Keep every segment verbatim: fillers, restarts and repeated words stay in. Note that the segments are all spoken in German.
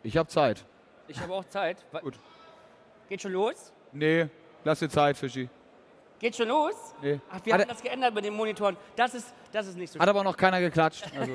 Ich habe Zeit. Ich habe auch Zeit. Wa- Gut. Geht schon los? Nee, lass dir Zeit, Fischi. Geht schon los? Nee. Ach, wir Hat haben er- das geändert mit den Monitoren. Das ist, das ist nicht so Hat aber noch keiner geklatscht. Also.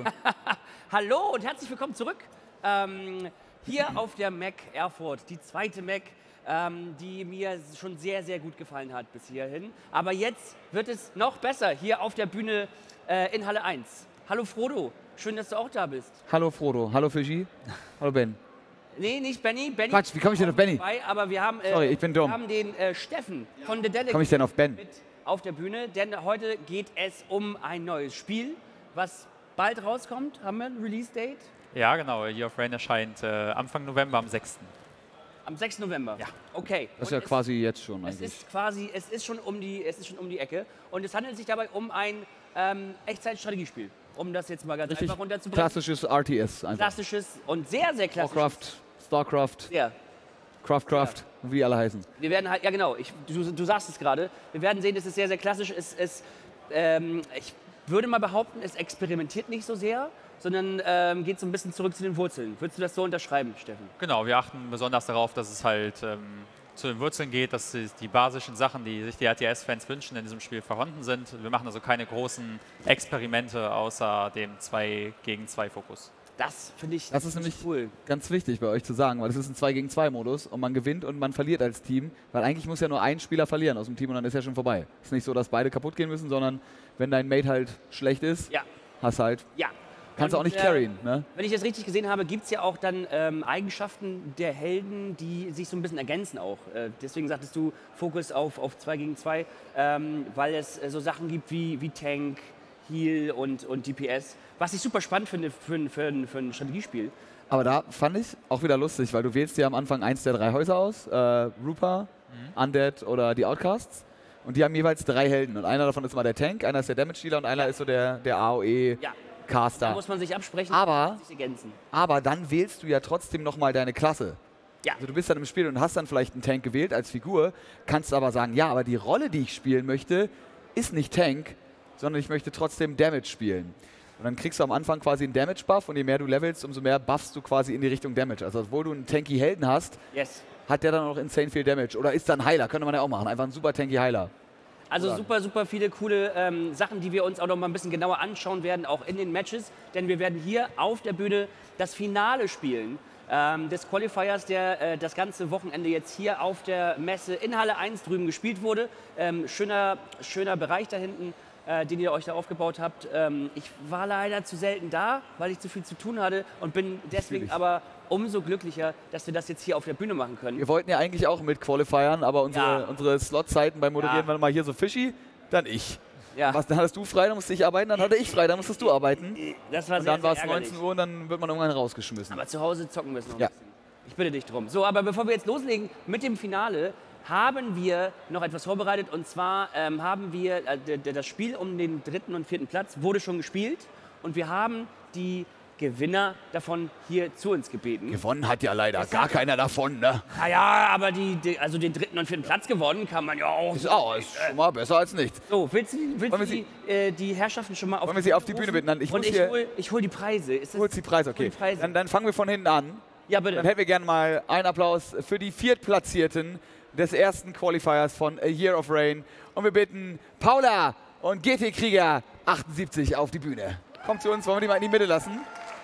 Hallo und herzlich willkommen zurück. Ähm, hier auf der Mac Erfurt, die zweite Mac, ähm, die mir schon sehr, sehr gut gefallen hat bis hierhin. Aber jetzt wird es noch besser hier auf der Bühne äh, in Halle eins. Hallo Frodo, schön, dass du auch da bist. Hallo Frodo, hallo Fischi, hallo Ben. Nee, nicht Benny. Benny Quatsch, wie komme ich denn auf Benny? Dabei, aber wir haben, äh, Sorry, ich bin dumm. wir haben den äh, Steffen von The Delegate Komme ich denn auf Ben? mit auf der Bühne, denn heute geht es um ein neues Spiel, was bald rauskommt. Haben wir ein Release-Date? Ja, genau. Year of Rain erscheint äh, Anfang November am sechsten Am sechsten November? Ja. Okay. Das ist Und ja es- quasi jetzt schon Es eigentlich. ist quasi, es ist schon um die, es ist schon um die Ecke und es handelt sich dabei um ein ähm, Echtzeitstrategiespiel, um das jetzt mal ganz Richtig einfach runterzubringen. klassisches R T S einfach. Klassisches und sehr, sehr klassisches. Warcraft, Starcraft, Ja. Craftcraft, wie die alle heißen. Wir werden halt, ja genau, ich, du, du sagst es gerade, wir werden sehen, es ist sehr, sehr klassisch. Es, es, ähm, ich würde mal behaupten, es experimentiert nicht so sehr, sondern ähm, geht so ein bisschen zurück zu den Wurzeln. Würdest du das so unterschreiben, Steffen? Genau, wir achten besonders darauf, dass es halt ähm, zu den Wurzeln geht, dass die, die basischen Sachen, die sich die R T S-Fans wünschen, in diesem Spiel vorhanden sind. Wir machen also keine großen Experimente außer dem zwei gegen zwei Fokus. Das finde ich, Das ist find ich nämlich cool. ganz wichtig bei euch zu sagen, weil es ist ein zwei gegen zwei Modus und man gewinnt und man verliert als Team, weil eigentlich muss ja nur ein Spieler verlieren aus dem Team und dann ist ja schon vorbei. Es ist nicht so, dass beide kaputt gehen müssen, sondern wenn dein Mate halt schlecht ist, Ja, hast halt, ja. kannst du auch Und, nicht äh, carryen. Ne? Wenn ich das richtig gesehen habe, gibt es ja auch dann ähm, Eigenschaften der Helden, die sich so ein bisschen ergänzen auch. Äh, deswegen sagtest du Fokus auf, auf zwei gegen zwei, ähm, weil es äh, so Sachen gibt wie, wie Tank, Heal und, und D P S, was ich super spannend finde für, ein- für, ein- für ein Strategiespiel. Aber da fand ich auch wieder lustig, weil du wählst dir am Anfang eins der drei Häuser aus, äh, Rupa, Undead oder die Outcasts. Und die haben jeweils drei Helden. Und einer davon ist immer der Tank, einer ist der Damage-Dealer und einer ist so der, der Ja, da A O E-Caster. muss man sich absprechen Aber- und sich ergänzen. Aber dann wählst du ja trotzdem nochmal deine Klasse. Ja, Also du bist dann im Spiel und hast dann vielleicht einen Tank gewählt als Figur, kannst aber sagen, ja, aber die Rolle, die ich spielen möchte, ist nicht Tank, sondern ich möchte trotzdem Damage spielen. Und dann kriegst du am Anfang quasi einen Damage-Buff und je mehr du levelst, umso mehr buffst du quasi in die Richtung Damage. Also obwohl du einen tanky Helden hast, yes. hat der dann auch insane viel Damage. Oder ist dann Heiler, könnte man ja auch machen. Einfach ein super tanky Heiler. Also Oder- super, super viele coole ähm, Sachen, die wir uns auch noch mal ein bisschen genauer anschauen werden, auch in den Matches. Denn wir werden hier auf der Bühne das Finale spielen ähm, des Qualifiers, der äh, das ganze Wochenende jetzt hier auf der Messe in Halle eins drüben gespielt wurde. Ähm, schöner, schöner Bereich da hinten, äh, den ihr euch da aufgebaut habt. Ähm, ich war leider zu selten da, weil ich zu viel zu tun hatte und bin deswegen Natürlich. aber umso glücklicher, dass wir das jetzt hier auf der Bühne machen können. Wir wollten ja eigentlich auch mit Qualifiern, aber unsere, Ja. unsere Slot-Zeiten beim Moderieren Ja. waren mal hier so fishy, dann ich. Ja, Was, dann hattest du frei, dann musste ich arbeiten, dann hatte ich frei, dann musstest du arbeiten. das war Und sehr, dann war sehr es ärgerlich. neunzehn Uhr und dann wird man irgendwann rausgeschmissen. Aber zu Hause zocken wir es noch Ja. ein bisschen. Ich bitte dich drum. So, aber bevor wir jetzt loslegen mit dem Finale, haben wir noch etwas vorbereitet. Und zwar ähm, haben wir, äh, d- d- das Spiel um den dritten und vierten Platz wurde schon gespielt. Und wir haben die Gewinner davon hier zu uns gebeten. Gewonnen hat ja leider gar keiner davon, ne? Naja, aber die, die, also den dritten und vierten Platz gewonnen kann man ja auch. Ist auch, ist schon mal besser als nichts. So, willst du, willst Wollen du wir die, äh, die Herrschaften schon mal auf Wollen wir sie auf die Bühne rufen? bitten? Dann- ich Und muss ich hier- hol, ich hol die Preise. Ist das, Kurz die Preise, okay. Die Preise. Dann, dann fangen wir von hinten an. ja, Dann bitte. hätten wir gerne mal einen Applaus für die Viertplatzierten des ersten Qualifiers von A Year of Rain. Und wir bitten Paula und G T Krieger achtundsiebzig auf die Bühne. Kommt zu uns, wollen wir die mal in die Mitte lassen?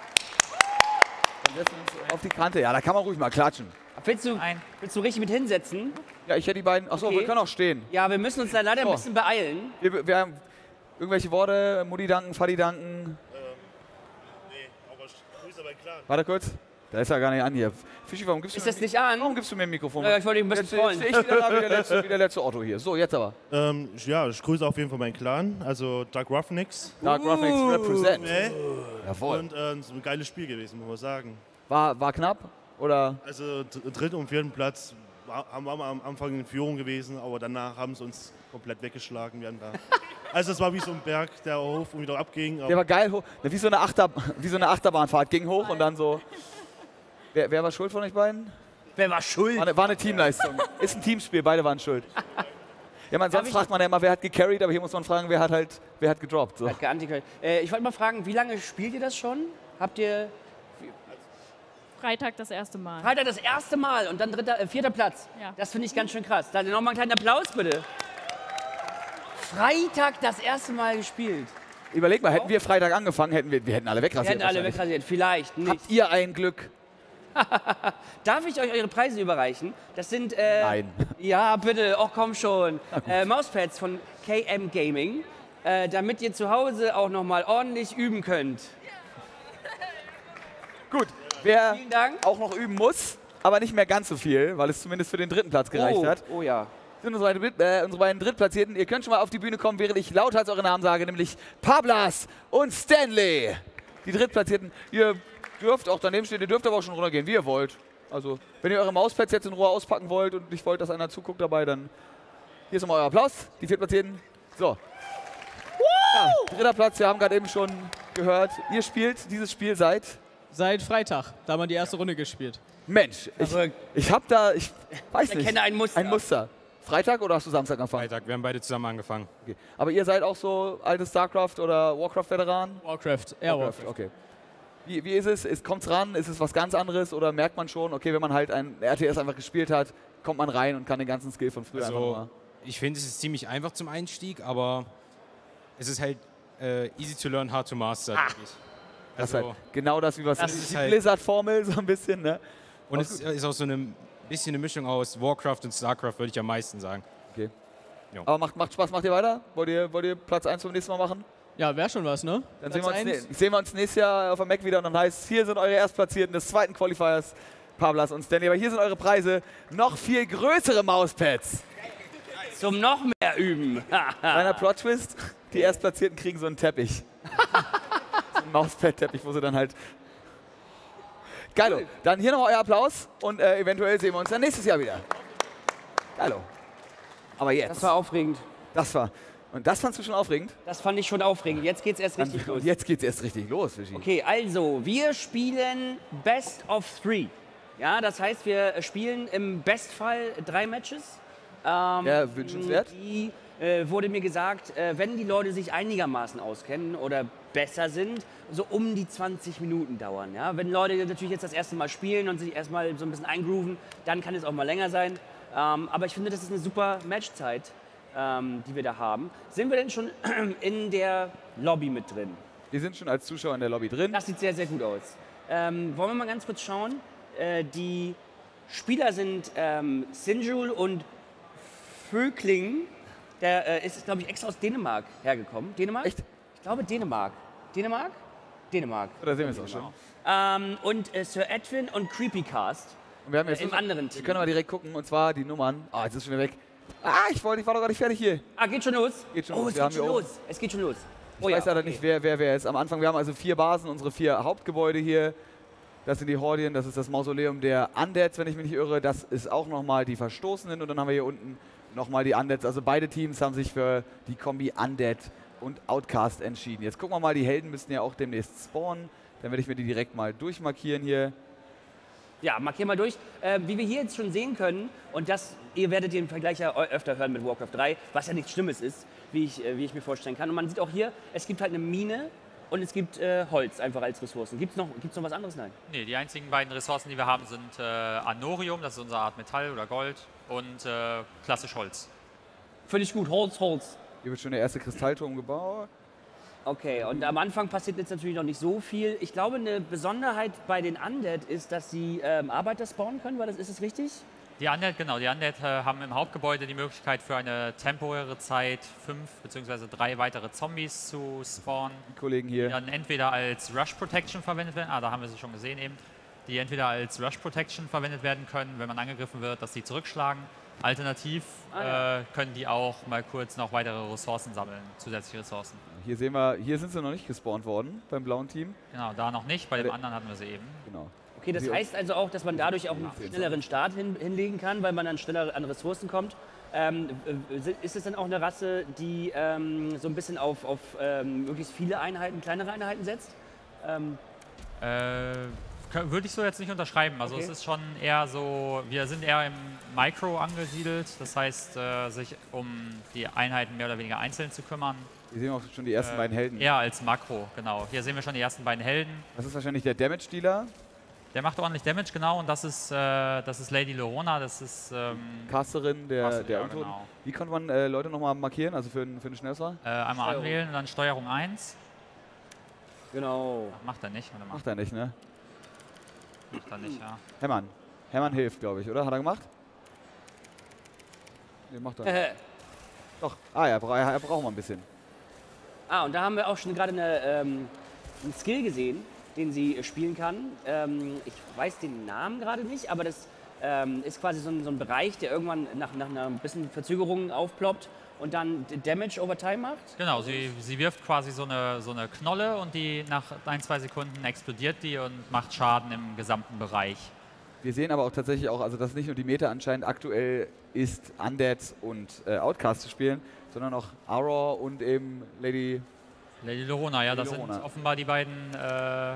Dann setzen wir uns auf die Kante. Ja, da kann man ruhig mal klatschen. Willst du, Nein. willst du richtig mit hinsetzen? Ja, ich hätte die beiden. Achso, Okay. wir können auch stehen. Ja, wir müssen uns da leider ein So. bisschen beeilen. Wir, wir haben irgendwelche Worte, Mutti danken, Vati danken. Nee, aber Grüße bei Clan. Warte kurz. Da ist er gar nicht an hier. Fischi, warum gibst du Ist mir das nicht an? Warum gibst du mir ein Mikrofon? Ja, ich wollte dich ein bisschen Jetzt freuen. stehe ich wieder da wie der, letzte, wie der letzte Otto hier. So, jetzt aber. Ähm, ja, ich grüße auf jeden Fall meinen Clan, also Dark Roughnecks. Dark Graphics represent. Nee. Jawohl. Und äh, es ist ein geiles Spiel gewesen, muss man sagen. War, war knapp? Oder? Also dr- dritten und vierten Platz war- haben wir am Anfang in Führung gewesen, aber danach haben sie uns komplett weggeschlagen. Wir haben da also es war wie so ein Berg, der hoch und wieder abging. Der war geil hoch. Wie so eine, Achter, wie so eine Achterbahnfahrt. Ging hoch und dann so. Wer, wer war schuld von euch beiden? Wer war schuld? War eine, war eine Teamleistung. Ist ein Teamspiel, beide waren schuld. Ja, man, sonst ich- fragt man ja immer, wer hat gecarried, aber hier muss man fragen, wer hat halt, wer hat gedroppt. So. Hat geantikert. Äh, ich wollte mal fragen, wie lange spielt ihr das schon? Habt ihr. Freitag das erste Mal. Freitag das erste Mal und dann dritter, äh, vierter Platz. Ja. Das finde ich ganz schön krass. Dann nochmal einen kleinen Applaus, bitte. Freitag das erste Mal gespielt. Überleg mal, hätten wir Freitag angefangen, hätten wir, wir hätten alle Wir wegrasiert. hätten alle wahrscheinlich. wegrasiert. Vielleicht nicht. Habt ihr ein Glück? Darf ich euch eure Preise überreichen? Das sind... Äh, Nein. Ja, bitte. Oh, komm schon. Äh, Mauspads von K M Gaming, äh, damit ihr zu Hause auch nochmal ordentlich üben könnt. Gut, wer Vielen Dank. auch noch üben muss, aber nicht mehr ganz so viel, weil es zumindest für den dritten Platz gereicht oh, hat, oh ja. sind unsere beiden, äh, unsere beiden Drittplatzierten. Ihr könnt schon mal auf die Bühne kommen, während ich lauthals eure Namen sage, nämlich Pablas und Stanley. Die Drittplatzierten. Ihr dürft auch daneben stehen, ihr dürft aber auch schon runtergehen, wie ihr wollt. Also, wenn ihr eure Mauspads jetzt in Ruhe auspacken wollt und nicht wollt, dass einer zuguckt dabei, dann hier ist nochmal euer Applaus, die Viertplatzierten. So. Ja, dritter Platz, wir haben gerade eben schon gehört, ihr spielt dieses Spiel seit... Seit Freitag, da haben wir die erste Runde gespielt. Mensch, ich, Verrückt. ich hab da, ich weiß Ich nicht. erkenne ein Muster. Ein Muster. Freitag oder hast du Samstag angefangen? Freitag, wir haben beide zusammen angefangen. Okay. Aber ihr seid auch so alte StarCraft oder Warcraft-Veteranen? Warcraft, eher Warcraft. Okay. Wie, wie ist es? Ist, kommt's ran? Ist es was ganz anderes? Oder merkt man schon, okay, wenn man halt ein R T S einfach gespielt hat, kommt man rein und kann den ganzen Skill von früher einfach Also, mal... ich finde, es ist ziemlich einfach zum Einstieg, aber es ist halt äh, easy to learn, hard to master, Ah. denke ich. Das ist Also, halt genau das, wie was Das die ist halt- Blizzard-Formel so ein bisschen, ne? und es ist auch so eine bisschen eine Mischung aus Warcraft und Starcraft, würde ich am meisten sagen. Okay. Jo. Aber macht, macht Spaß, macht ihr weiter? Wollt ihr, wollt ihr Platz eins vom nächsten Mal machen? Ja, wäre schon was, ne? Dann sehen Platz wir, uns, eins. ne, sehen wir uns nächstes Jahr auf der Mac wieder und dann heißt hier sind eure Erstplatzierten des zweiten Qualifiers, Pablas und Stanley. Aber hier sind eure Preise, noch viel größere Mauspads. Zum noch mehr üben. Kleiner Plot-Twist, die Erstplatzierten kriegen so einen Teppich. So einen Mauspad-Teppich, wo sie dann halt... Geilo. Dann hier noch euer Applaus und äh, eventuell sehen wir uns dann nächstes Jahr wieder. Geilo. Aber jetzt, Das war aufregend. das war... Und das fandst du schon aufregend? Das fand ich schon aufregend. Jetzt geht's erst richtig Und los. jetzt geht's erst richtig los, Fischi. Okay, also, wir spielen Best of Three. Ja, das heißt, wir spielen im Bestfall drei Matches. Ähm, Ja, wünschenswert. Die, äh, wurde mir gesagt, äh, wenn die Leute sich einigermaßen auskennen oder besser sind, so um die zwanzig Minuten dauern. Ja? Wenn Leute natürlich jetzt das erste Mal spielen und sich erstmal so ein bisschen eingrooven, dann kann es auch mal länger sein. Ähm, aber ich finde, das ist eine super Matchzeit, ähm, die wir da haben. Sind wir denn schon in der Lobby mit drin? Wir sind schon als Zuschauer in der Lobby drin. Das sieht sehr, sehr gut aus. Ähm, wollen wir mal ganz kurz schauen? Äh, die Spieler sind ähm, Sinjul und Vögling. Der äh, ist, glaube ich, extra aus Dänemark hergekommen. Dänemark? Echt? Ich glaube Dänemark. Dänemark? Dänemark. Oder sehen wir es auch schon? Ähm, und äh, Sir Edwin und Creepycast Und wir haben jetzt äh, im anderen Wir Team. können mal direkt gucken, und zwar die Nummern. Ah, jetzt ist schon wieder weg. Ah, ich, wollte, ich war doch gar nicht fertig hier. Ah, geht schon los? Geht schon oh, los. es Wir haben geht schon hier oben- los. Es geht schon los. Ich Oh weiß ja, leider okay. nicht, wer, wer wer ist. Am Anfang, wir haben also vier Basen, unsere vier Hauptgebäude hier. Das sind die Hordien, das ist das Mausoleum der Undeads, wenn ich mich nicht irre. Das ist auch nochmal die Verstoßenen. Und dann haben wir hier unten nochmal die Undeads. Also beide Teams haben sich für die Kombi Undead und Outcast entschieden. Jetzt gucken wir mal, die Helden müssten ja auch demnächst spawnen. Dann werde ich mir die direkt mal durchmarkieren hier. Ja, markier mal durch. Äh, wie wir hier jetzt schon sehen können, und das, ihr werdet den Vergleich ja eu- öfter hören mit Warcraft drei, was ja nichts Schlimmes ist, wie ich, äh, wie ich mir vorstellen kann. Und man sieht auch hier, es gibt halt eine Mine und es gibt äh, Holz einfach als Ressourcen. Gibt es noch, gibt's noch was anderes? Nein. Nee, die einzigen beiden Ressourcen, die wir haben, sind äh, Anorium, das ist unsere Art Metall oder Gold, und äh, klassisch Holz. Völlig gut, Holz, Holz. Hier wird schon der erste Kristallturm gebaut. Okay, und am Anfang passiert jetzt natürlich noch nicht so viel. Ich glaube, eine Besonderheit bei den Undead ist, dass sie ähm, Arbeiter spawnen können. War das, ist das richtig? Die Undead, genau, die Undead äh, haben im Hauptgebäude die Möglichkeit für eine temporäre Zeit fünf bzw. drei weitere Zombies zu spawnen, Die Kollegen die hier. dann entweder als Rush Protection verwendet werden, ah, da haben wir sie schon gesehen eben, die entweder als Rush Protection verwendet werden können, wenn man angegriffen wird, dass sie zurückschlagen. Alternativ Ah, ja. äh, können die auch mal kurz noch weitere Ressourcen sammeln, zusätzliche Ressourcen. Hier sehen wir, hier sind sie noch nicht gespawnt worden beim blauen Team. Genau, da noch nicht, bei dem Aber- anderen hatten wir sie eben. Genau. Okay, das Sie- heißt also auch, dass man dadurch auch einen schnelleren Start hin, hinlegen kann, weil man dann schneller an Ressourcen kommt. Ähm, äh, ist es dann auch eine Rasse, die ähm, so ein bisschen auf, auf ähm, möglichst viele Einheiten, kleinere Einheiten setzt? Ähm, Äh, kö- würde ich so jetzt nicht unterschreiben. Also Okay. es ist schon eher so, wir sind eher im Micro angesiedelt, das heißt, äh, sich um die Einheiten mehr oder weniger einzeln zu kümmern. Hier sehen wir auch schon die ersten Äh, beiden Helden. Eher als Makro, genau. Hier sehen wir schon die ersten beiden Helden. Das ist wahrscheinlich der Damage-Dealer. Der macht ordentlich Damage, genau. Und das ist, äh, das ist Lady Lorona. Das ist ähm, Casterin der, Caster, der ja, Untoten. genau. Wie konnte man äh, Leute nochmal markieren, also für, für eine Schnellswahl? Äh, einmal Steuerung. anwählen und dann Steuerung eins. Genau. Ach, macht er nicht, warte mal. Macht er nicht, ne? Macht er nicht, ja. Hermann. Hermann hilft, glaube ich, oder? Hat er gemacht? Nee, macht er nicht. Doch. Ah ja, er, bra er braucht mal ein bisschen. Ah, und da haben wir auch schon gerade eine, ähm, einen Skill gesehen, den sie äh, spielen kann. Ähm, ich weiß den Namen gerade nicht, aber das ähm, ist quasi so ein, so ein Bereich, der irgendwann nach, nach einer bisschen Verzögerung aufploppt und dann D- Damage over Time macht. Genau, sie, sie wirft quasi so eine, so eine Knolle und die nach ein, zwei Sekunden explodiert die und macht Schaden im gesamten Bereich. Wir sehen aber auch tatsächlich auch, also dass nicht nur die Meta anscheinend aktuell ist, Undead und äh, Outcast zu spielen, sondern auch Auror und eben Lady... Lady Lorona, ja, Lady das Lorona. sind offenbar die beiden, äh,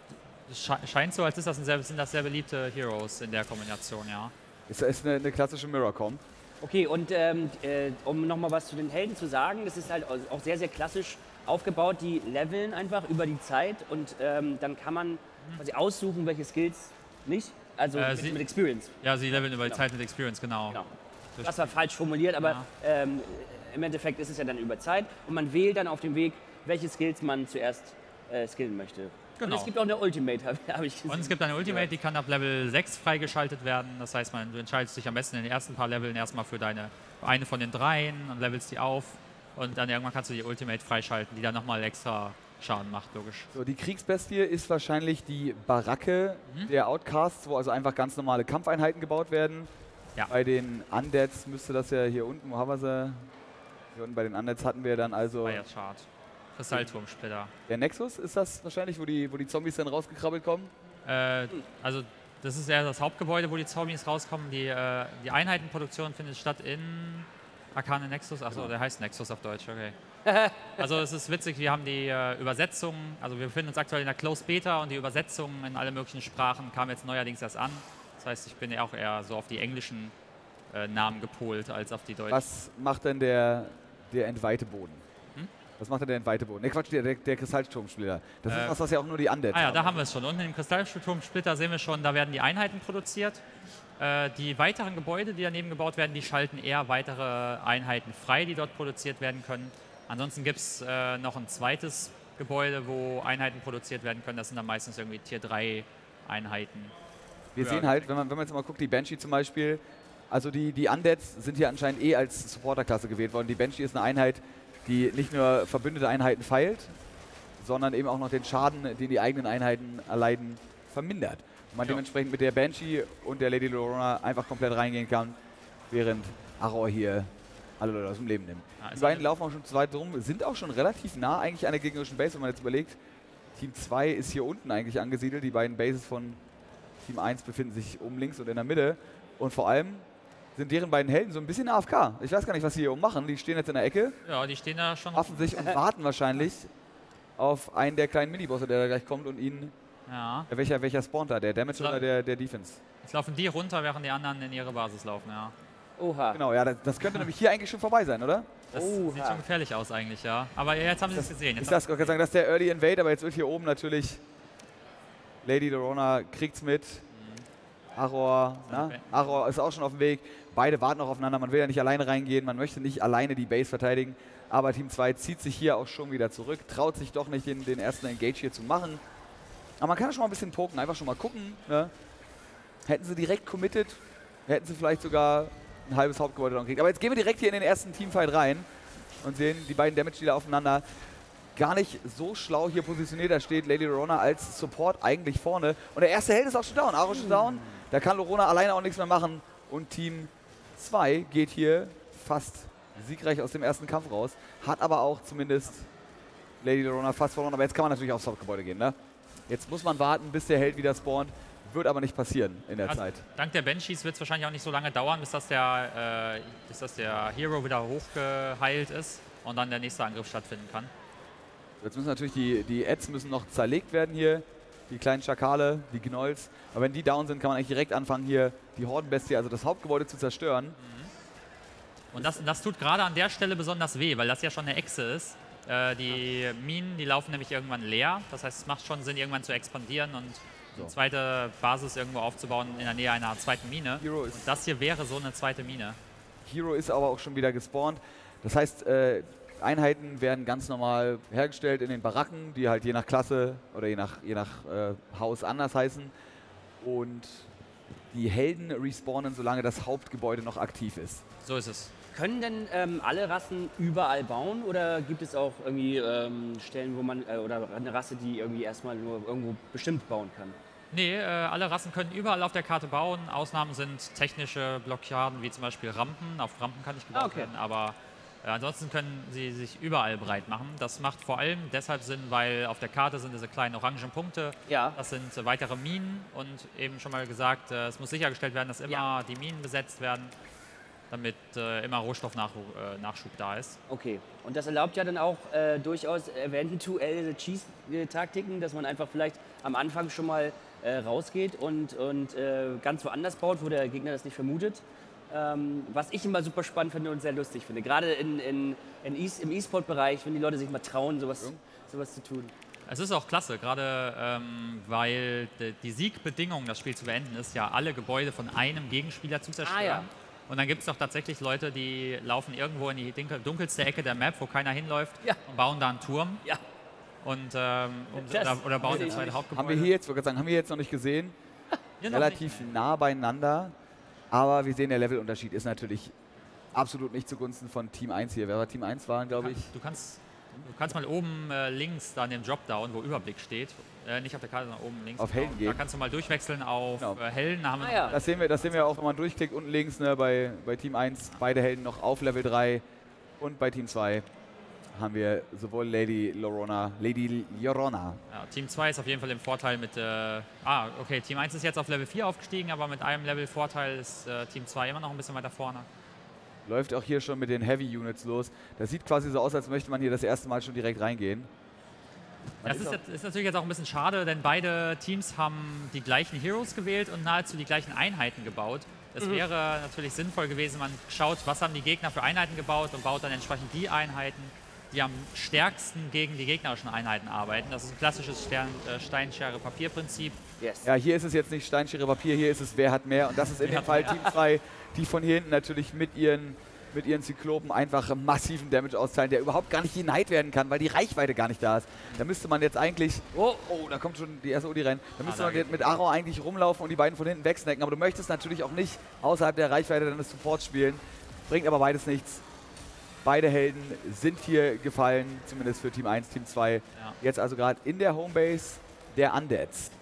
sche scheint so, als ist das ein sehr, sind das sehr beliebte Heroes in der Kombination, ja. Ist, ist eine, eine klassische Mirror-Comp. Okay, und ähm, äh, um nochmal was zu den Helden zu sagen, das ist halt auch sehr, sehr klassisch aufgebaut. Die leveln einfach über die Zeit und ähm, dann kann man quasi aussuchen, welche Skills nicht. Also Äh, mit, sie- mit Experience. Ja, sie leveln über die Genau. Zeit mit Experience, genau. Genau. Das war falsch formuliert, aber Ja. ähm, im Endeffekt ist es ja dann über Zeit und man wählt dann auf dem Weg, welche Skills man zuerst äh, skillen möchte. Genau. Und es gibt auch eine Ultimate, habe hab ich gesehen. Und es gibt eine Ultimate, die kann ab Level sechs freigeschaltet werden. Das heißt, man, du entscheidest dich am besten in den ersten paar Leveln erstmal für deine eine von den dreien und levelst die auf. Und dann irgendwann kannst du die Ultimate freischalten, die dann nochmal extra Schaden macht, logisch. So, die Kriegsbestie ist wahrscheinlich die Baracke Mhm. der Outcasts, wo also einfach ganz normale Kampfeinheiten gebaut werden. Ja. Bei den Undeads müsste das ja hier unten, wo haben wir sie? Hier unten bei den Undeads hatten wir dann also Fire Chart. Kristallturmsplitter. der Nexus, ist das wahrscheinlich, wo die, wo die Zombies dann rausgekrabbelt kommen? Äh, also das ist eher das Hauptgebäude, wo die Zombies rauskommen. Die, äh, die Einheitenproduktion findet statt in Arcane Nexus. Achso, der heißt Nexus auf Deutsch, okay. Also es ist witzig, wir haben die äh, Übersetzung, also wir befinden uns aktuell in der Closed Beta und die Übersetzung in alle möglichen Sprachen kam jetzt neuerdings erst an. Das heißt, ich bin ja auch eher so auf die englischen äh, Namen gepolt als auf die deutschen. Was macht denn der, der entweihte Boden? Hm? Was macht denn der entweihte Boden? Ne, Quatsch, der, der, der Kristallturmsplitter. Das Äh, ist was, was ja auch nur die Undeads Ah ja, da haben wir es schon. Unten im Kristallturmsplitter sehen wir schon, da werden die Einheiten produziert. Äh, die weiteren Gebäude, die daneben gebaut werden, die schalten eher weitere Einheiten frei, die dort produziert werden können. Ansonsten gibt es äh, noch ein zweites Gebäude, wo Einheiten produziert werden können. Das sind dann meistens irgendwie Tier drei Einheiten. Wir Ja, sehen halt, wenn man, wenn man jetzt mal guckt, die Banshee zum Beispiel, also die, die Undeads sind hier anscheinend eh als Supporterklasse gewählt worden. Die Banshee ist eine Einheit, die nicht nur verbündete Einheiten feilt, sondern eben auch noch den Schaden, den die eigenen Einheiten erleiden, vermindert. Und man Ja. dementsprechend mit der Banshee und der Lady Lorona einfach komplett reingehen kann, während Auror hier alle Leute aus dem Leben nimmt. Ja, Die ist beiden eine- laufen auch schon zu weit rum, sind auch schon relativ nah eigentlich an der gegnerischen Base, wenn man jetzt überlegt. Team zwei ist hier unten eigentlich angesiedelt, die beiden Bases von Team eins befinden sich oben links und in der Mitte. Und vor allem sind deren beiden Helden so ein bisschen A F K. Ich weiß gar nicht, was sie hier oben machen. Die stehen jetzt in der Ecke, Ja, die stehen da schon. affen sich und warten wahrscheinlich auf einen der kleinen Minibosse, der da gleich kommt und ihnen... Ja. Ja, welcher, welcher spawnt da? Der Damage Klar. oder der, der Defense? Jetzt laufen die runter, während die anderen in ihre Basis laufen, ja. Oha. Genau, ja, das, das könnte nämlich hier eigentlich schon vorbei sein, oder? Das Oha. sieht schon gefährlich aus eigentlich, ja. Aber jetzt haben sie es gesehen. Jetzt Ich das, kann sagen, das ist der Early Invade, aber jetzt wird hier oben natürlich Lady Lorona kriegt's mit. Auror, na? Auror ist auch schon auf dem Weg. Beide warten auch aufeinander. Man will ja nicht alleine reingehen. Man möchte nicht alleine die Base verteidigen. Aber Team zwei zieht sich hier auch schon wieder zurück. Traut sich doch nicht, den, den ersten Engage hier zu machen. Aber man kann ja schon mal ein bisschen poken. Einfach schon mal gucken. Ne? Hätten sie direkt committed, hätten sie vielleicht sogar ein halbes Hauptgebäude noch gekriegt. Aber jetzt gehen wir direkt hier in den ersten Teamfight rein und sehen die beiden Damage-Dealer aufeinander. Gar nicht so schlau hier positioniert. Da steht Lady Lorona als Support eigentlich vorne. Und der erste Held ist auch schon down. Auror ist schon down. Da kann Lorona alleine auch nichts mehr machen. Und Team zwei geht hier fast siegreich aus dem ersten Kampf raus. Hat aber auch zumindest Lady Lorona fast verloren. Aber jetzt kann man natürlich aufs Hauptgebäude gehen. Ne? Jetzt muss man warten, bis der Held wieder spawnt. Wird aber nicht passieren in der Also, Zeit. dank der Banshees wird es wahrscheinlich auch nicht so lange dauern, bis das, der, äh, bis das der Hero wieder hochgeheilt ist und dann der nächste Angriff stattfinden kann. Jetzt müssen natürlich die, die Ads müssen noch zerlegt werden hier. Die kleinen Schakale, die Gnolls. Aber wenn die down sind, kann man eigentlich direkt anfangen, hier die Hordenbestie, also das Hauptgebäude zu zerstören. Und das, das tut gerade an der Stelle besonders weh, weil das ja schon eine Echse ist. Äh, die Minen, die laufen nämlich irgendwann leer. Das heißt, es macht schon Sinn, irgendwann zu expandieren und eine zweite Basis irgendwo aufzubauen in der Nähe einer zweiten Mine. Hero ist Und das hier wäre so eine zweite Mine. Hero ist aber auch schon wieder gespawnt. Das heißt, äh, Einheiten werden ganz normal hergestellt in den Baracken, die halt je nach Klasse oder je nach, je nach äh, Haus anders heißen. Und die Helden respawnen, solange das Hauptgebäude noch aktiv ist. So ist es. Können denn ähm, alle Rassen überall bauen oder gibt es auch irgendwie ähm, Stellen, wo man, äh, oder eine Rasse, die irgendwie erstmal nur irgendwo bestimmt bauen kann? Nee, äh, alle Rassen können überall auf der Karte bauen. Ausnahmen sind technische Blockaden, wie zum Beispiel Rampen. Auf Rampen kann nicht gebaut Ah, okay. werden, aber äh, ansonsten können sie sich überall breit machen. Das macht vor allem deshalb Sinn, weil auf der Karte sind diese kleinen orangen Punkte. Ja. Das sind äh, weitere Minen und eben schon mal gesagt, äh, es muss sichergestellt werden, dass immer Ja. die Minen besetzt werden, damit äh, immer Rohstoffnachschub äh, Nachschub da ist. Okay. Und das erlaubt ja dann auch äh, durchaus eventuell Cheese-Taktiken, dass man einfach vielleicht am Anfang schon mal äh, rausgeht und, und äh, ganz woanders baut, wo der Gegner das nicht vermutet. Ähm, was ich immer super spannend finde und sehr lustig finde. Gerade in, in, in e im E-Sport-Bereich, wenn die Leute sich mal trauen, sowas, sowas zu tun. Es ist auch klasse, gerade ähm, weil de, die Siegbedingung, das Spiel zu beenden, ist ja alle Gebäude von einem Gegenspieler zu zerstören. Ah, ja. Und dann gibt es auch tatsächlich Leute, die laufen irgendwo in die dunkel- dunkelste Ecke der Map, wo keiner hinläuft, Ja. und bauen da einen Turm. Ja. Und, ähm, um, Das oder, oder bauen will ein ich zweites nicht. Hauptgebäude. Haben wir hier jetzt, wollte ich sagen, haben wir jetzt noch nicht gesehen. Hier noch Relativ nicht. nah beieinander. Aber wir sehen, der Levelunterschied ist natürlich absolut nicht zugunsten von Team eins hier. Wer war Team eins waren, glaube ich. Du kannst, du kannst mal oben äh, links da an dem Dropdown, wo Überblick steht, äh, nicht auf der Karte, sondern oben links. Auf Helden Da gehen. kannst du mal durchwechseln auf Genau. äh, Helden. Da haben wir Ah, ja. Das sehen wir, das sehen wir auch, wenn man durchklickt, unten links ne, bei, bei Team eins, beide Helden noch auf Level drei. Und bei Team zwei haben wir sowohl Lady Llorona, Lady Llorona. Ja, Team zwei ist auf jeden Fall im Vorteil mit. Äh, ah, okay, Team eins ist jetzt auf Level vier aufgestiegen, aber mit einem Level Vorteil ist äh, Team zwei immer noch ein bisschen weiter vorne. Läuft auch hier schon mit den Heavy Units los. Das sieht quasi so aus, als möchte man hier das erste Mal schon direkt reingehen. Man Das ist ist, auch- jetzt, ist natürlich jetzt auch ein bisschen schade, denn beide Teams haben die gleichen Heroes gewählt und nahezu die gleichen Einheiten gebaut. Es Mhm. wäre natürlich sinnvoll gewesen, man schaut, was haben die Gegner für Einheiten gebaut und baut dann entsprechend die Einheiten, die am stärksten gegen die gegnerischen Einheiten arbeiten. Das ist ein klassisches Stern, äh, Steinschere-Papier-Prinzip. Yes. Ja, hier ist es jetzt nicht Steinschere Papier, hier ist es wer hat mehr. Und das ist in Wer dem hat Fall mehr. Team zwei, die von hier hinten natürlich mit ihren, mit ihren Zyklopen einfach massiven Damage austeilen, der überhaupt gar nicht denied werden kann, weil die Reichweite gar nicht da ist. Da müsste man jetzt eigentlich... Oh, Oh, da kommt schon die erste Odi rein. Da müsste da man geht- jetzt mit Arrow eigentlich rumlaufen und die beiden von hinten wegsnacken. Aber du möchtest natürlich auch nicht außerhalb der Reichweite deines Supports spielen. Bringt aber beides nichts. Beide Helden sind hier gefallen, zumindest für Team eins, Team zwei. Ja. Jetzt also gerade in der Homebase der Undeads.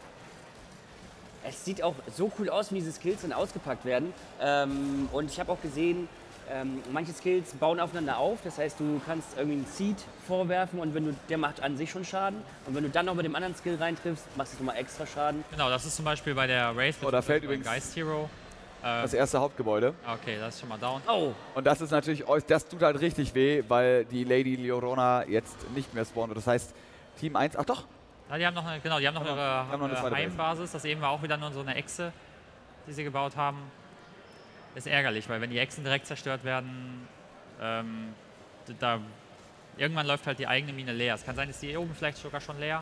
es sieht auch so cool aus, wie diese Skills dann ausgepackt werden. Ähm, und ich habe auch gesehen, ähm, manche Skills bauen aufeinander auf. Das heißt, du kannst irgendwie einen Seed vorwerfen und wenn du, der macht an sich schon Schaden. Und wenn du dann noch mit dem anderen Skill reintriffst, machst du nochmal extra Schaden. Genau, das ist zum Beispiel bei der Wraith. Oh, da fällt beziehungsweise übrigens- beim Geist Hero. Ähm, Das erste Hauptgebäude. okay, das ist schon mal down. Oh, Und das ist natürlich, äuß- das tut halt richtig weh, weil die Lady Llorona jetzt nicht mehr spawnt. Und das heißt, Team eins, ach doch, Ja, die haben noch eine, genau, die haben noch Genau, ihre die haben noch eine äh, zweite Base. Heimbasis. Das eben war auch wieder nur so eine Echse, die sie gebaut haben. Ist ärgerlich, weil wenn die Echsen direkt zerstört werden, ähm, d- da irgendwann läuft halt die eigene Mine leer. Es kann sein, dass die hier oben vielleicht sogar schon leer.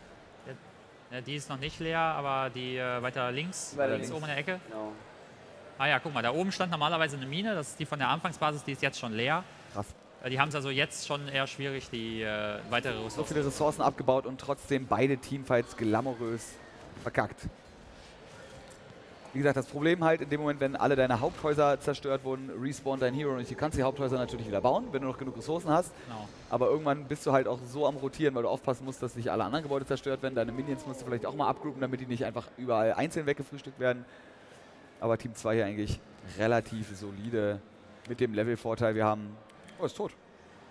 Ja, die ist noch nicht leer, aber die äh, weiter links, Weiter links links. oben in der Ecke. genau. Ah ja, guck mal, da oben stand normalerweise eine Mine. Das ist die von der Anfangsbasis, die ist jetzt schon leer. krass. Äh, Die haben es also jetzt schon eher schwierig, die äh, weitere So Ressourcen. viele Ressourcen abgebaut und trotzdem beide Teamfights glamourös verkackt. Wie gesagt, das Problem halt in dem Moment, wenn alle deine Haupthäuser zerstört wurden, respawnt dein Hero nicht. Du kannst die Haupthäuser natürlich wieder bauen, wenn du noch genug Ressourcen hast. Genau. Aber irgendwann bist du halt auch so am Rotieren, weil du aufpassen musst, dass nicht alle anderen Gebäude zerstört werden. Deine Minions musst du vielleicht auch mal abgroupen, damit die nicht einfach überall einzeln weggefrühstückt werden. Aber Team zwei hier eigentlich relativ solide mit dem Levelvorteil. Wir haben... Oh, ist tot.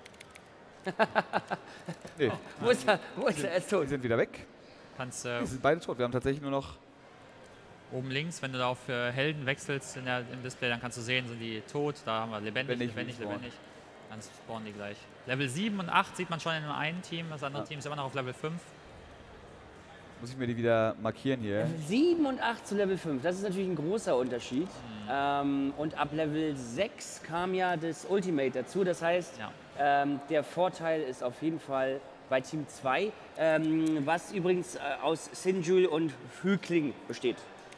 Nee, Wo ist er? Wo ist er? Er ist die tot. sind wieder weg. Kannst äh, Die sind beide tot. Wir haben tatsächlich nur noch... oben links, wenn du da auf äh, Helden wechselst in der, im Display, dann kannst du sehen, sind die tot. Da haben wir lebendig, Lebendig, lebendig, respawn. lebendig. Dann spawnen die gleich. Level sieben und acht sieht man schon in nur einem Team. Das andere Ja. Team ist immer noch auf Level fünf. Muss ich mir die wieder markieren hier. sieben und acht zu Level fünf, das ist natürlich ein großer Unterschied. Ähm, und ab Level sechs kam ja das Ultimate dazu. Das heißt, Ja. ähm, der Vorteil ist auf jeden Fall bei Team zwei, ähm, was übrigens äh, aus Sinjul und Hükling besteht.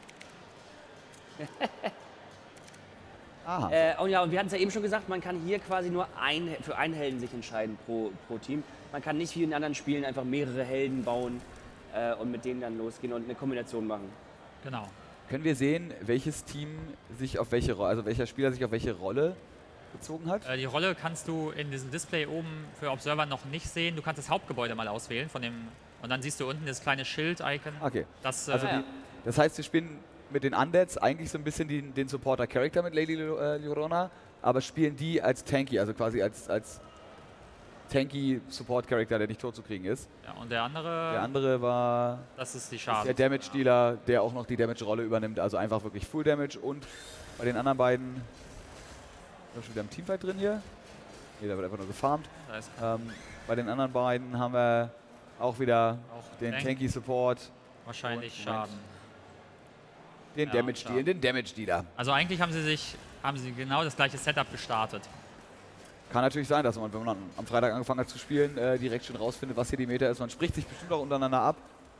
Aha. Äh, und ja, und wir hatten es ja eben schon gesagt, man kann hier quasi nur ein, für einen Helden sich entscheiden pro, pro Team. Man kann nicht wie in anderen Spielen einfach mehrere Helden bauen äh, und mit denen dann losgehen und eine Kombination machen. Genau. Können wir sehen, welches Team sich auf welche Rolle, also welcher Spieler sich auf welche Rolle bezogen hat? Äh, die Rolle kannst du in diesem Display oben für Observer noch nicht sehen. Du kannst das Hauptgebäude mal auswählen von dem und dann siehst du unten das kleine Schild-Icon. Okay. Das, äh, Also die, das heißt, wir spielen mit den Undeads eigentlich so ein bisschen die, den Supporter-Character mit Lady äh, Llorona, aber spielen die als Tanky, also quasi als, als tanky Support-Character, der nicht tot zu kriegen ist. ja, und der andere, Der andere war das ist die der Schaden. Damage-Dealer, der auch noch die Damage-Rolle übernimmt, also einfach wirklich Full Damage. Und bei den anderen beiden, sind wir schon wieder im Teamfight drin hier. Nee, da wird einfach nur gefarmt. Da ist Ähm, bei den anderen beiden haben wir auch wieder auch den Tank, Tanky Support, wahrscheinlich und- Schaden. den Ja, Damage klar. Dealer, den Damage Dealer. Also eigentlich haben sie sich haben sie genau das gleiche Setup gestartet. Kann natürlich sein, dass man, wenn man am Freitag angefangen hat zu spielen, äh, direkt schon rausfindet, was hier die Meta ist. Man spricht sich bestimmt auch untereinander ab.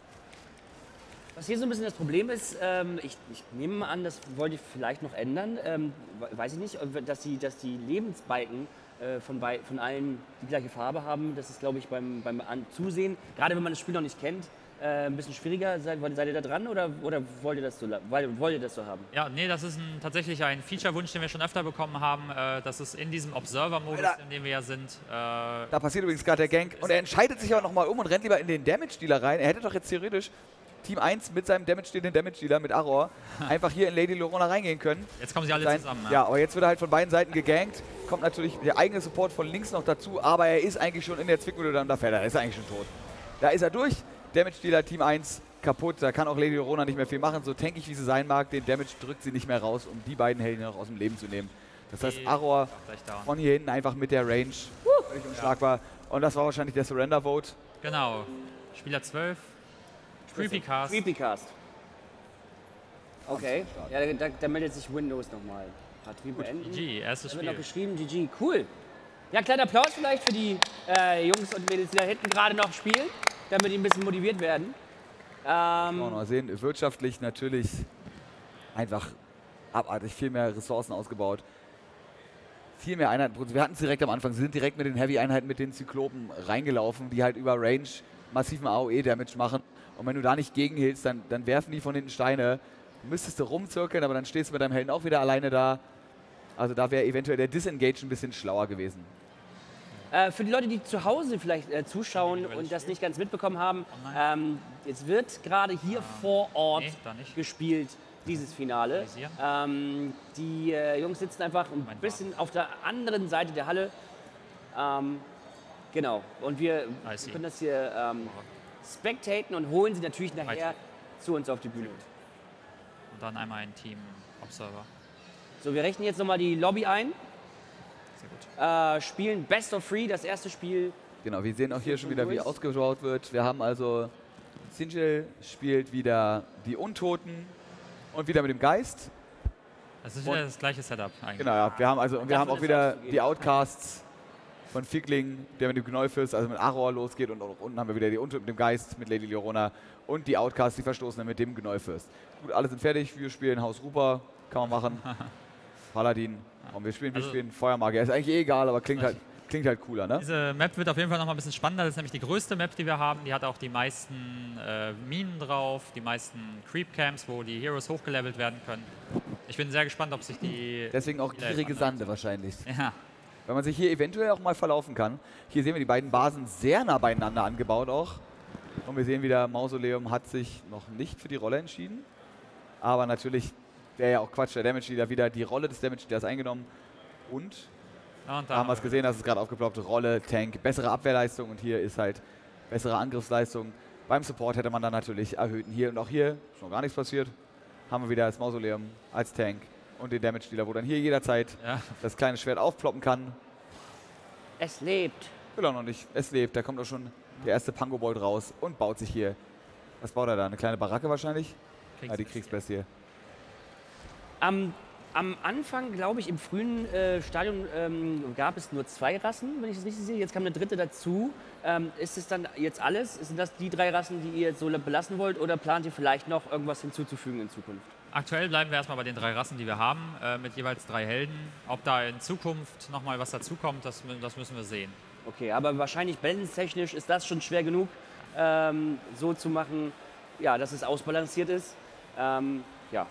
Was hier so ein bisschen das Problem ist, ähm, ich, ich nehme mal an, das wollt ihr vielleicht noch ändern, ähm, we- weiß ich nicht, dass die, dass die Lebensbalken äh, von, bei, von allen die gleiche Farbe haben. Das ist, glaube ich, beim, beim An Zusehen, gerade wenn man das Spiel noch nicht kennt, äh, ein bisschen schwieriger. Seid, seid ihr da dran oder, oder wollt, ihr das so, la- wollt, wollt ihr das so haben? Ja, nee, das ist ein, tatsächlich ein Feature-Wunsch, den wir schon öfter bekommen haben. Äh, das ist in diesem Observer-Modus, Alter. in dem wir ja sind. Äh, Da passiert übrigens gerade der Gank. Und er entscheidet sich aber nochmal um und rennt lieber in den Damage Dealer rein. Er hätte doch jetzt theoretisch Team eins mit seinem Damage Dealer, den Damage Dealer mit Arror, einfach hier in Lady Llorona reingehen können. jetzt kommen sie alle Sein, zusammen. ja, aber jetzt wird er halt von beiden Seiten gegankt. Kommt natürlich der eigene Support von links noch dazu, aber er ist eigentlich schon in der Zwickmühle, dann da fällt er. Da ist er eigentlich schon tot. Da ist er durch. Damage Dealer Team eins kaputt. Da kann auch Lady Llorona nicht mehr viel machen. So tankig wie sie sein mag, den Damage drückt sie nicht mehr raus, um die beiden Helden noch aus dem Leben zu nehmen. Das heißt, Die- Arror Gleich down. von hier hinten einfach mit der Range völlig unschlagbar. Und das war wahrscheinlich der Surrender Vote. Genau. Spieler zwölf. Creepycast. Creepycast. Okay, ja, da, da meldet sich Windows nochmal. Batterie beenden. G G, erstes Da wird noch Spiel. geschrieben, G G, cool. Ja, kleiner Applaus vielleicht für die äh, Jungs und Mädels, die da hinten gerade noch spielen, damit die ein bisschen motiviert werden. Kann Ähm, man mal sehen, wirtschaftlich natürlich einfach abartig, viel mehr Ressourcen ausgebaut. Viel mehr Einheiten produziert. Wir hatten es direkt am Anfang, sie sind direkt mit den Heavy-Einheiten, mit den Zyklopen reingelaufen, die halt über Range massiven A O E-Damage machen. Und wenn du da nicht gegenhilfst, dann, dann werfen die von hinten Steine. Du müsstest du rumzirkeln, aber dann stehst du mit deinem Helden auch wieder alleine da. Also da wäre eventuell der Disengage ein bisschen schlauer gewesen. Äh, für die Leute, die zu Hause vielleicht äh, zuschauen und das nicht ganz mitbekommen haben, ähm, es wird gerade hier vor Ort Nee, da nicht. gespielt, dieses Finale. Visier. Ähm, die äh, Jungs sitzen einfach ein Mein bisschen auf der anderen Seite der Halle. Ähm, genau. Und wir I see. können das hier ähm, spectaten und holen sie natürlich nachher Right. zu uns auf die Bühne. Und dann einmal ein Team Observer. So, wir rechnen jetzt nochmal die Lobby ein. Sehr gut. Äh, spielen Best of Three, das erste Spiel. Genau, wir sehen auch hier schon schon wieder, wie durch. ausgebaut wird. Wir haben also, Sinjil spielt wieder die Untoten und wieder mit dem Geist. Das ist wieder das gleiche Setup eigentlich. Genau, ja. Wir haben also und wir haben davon auch ist wieder auszugehen. die Outcasts von Figling, der mit dem Gnolfist, also mit Arror losgeht, und auch unten haben wir wieder die Untoten mit dem Geist, mit Lady Llorona und die Outcasts, die Verstoßenen mit dem Gnolfist. Gut, alle sind fertig, wir spielen Haus Rupa, kann man machen. Paladin, und wir spielen, wir Also- spielen Feuermagier. Ist eigentlich eh egal, aber klingt halt, klingt halt cooler, ne? Diese Map wird auf jeden Fall noch mal ein bisschen spannender. Das ist nämlich die größte Map, die wir haben. Die hat auch die meisten äh, Minen drauf, die meisten Creep Camps, wo die Heroes hochgelevelt werden können. Ich bin sehr gespannt, ob sich die... Deswegen auch Spieler gierige jetzt Sande wahrscheinlich. Ja, Weil man sich hier eventuell auch mal verlaufen kann. Hier sehen wir die beiden Basen sehr nah beieinander angebaut auch. Und wir sehen wieder, Mausoleum hat sich noch nicht für die Rolle entschieden. Aber natürlich wäre ja auch Quatsch, der Damage Dealer wieder die Rolle des Damage Dealers eingenommen. Und ja und da haben wir es gesehen, das ist gerade aufgeploppt, Rolle, Tank, bessere Abwehrleistung und hier ist halt bessere Angriffsleistung. Beim Support hätte man dann natürlich erhöhten. Hier und auch hier ist noch gar nichts passiert. Haben wir wieder das Mausoleum als Tank und den Damage Dealer, wo dann hier jederzeit Ja. das kleine Schwert aufploppen kann. Es lebt. Will auch noch nicht. Es lebt. Da kommt auch schon der erste Pangobold raus und baut sich hier. Was baut er da? Eine kleine Baracke wahrscheinlich? Ja, die Kriegsbestie. Ähm, am Anfang, glaube ich, im frühen äh, Stadion ähm, gab es nur zwei Rassen, wenn ich das richtig sehe. Jetzt kam eine dritte dazu. Ähm, ist es dann jetzt alles? Sind das die drei Rassen, die ihr jetzt so belassen wollt? Oder plant ihr vielleicht noch irgendwas hinzuzufügen in Zukunft? Aktuell bleiben wir erstmal bei den drei Rassen, die wir haben, äh, mit jeweils drei Helden. Ob da in Zukunft nochmal was dazukommt, das, das müssen wir sehen. Okay, aber wahrscheinlich balance-technisch ist das schon schwer genug, ähm, so zu machen, ja, dass es ausbalanciert ist. Ähm, ja.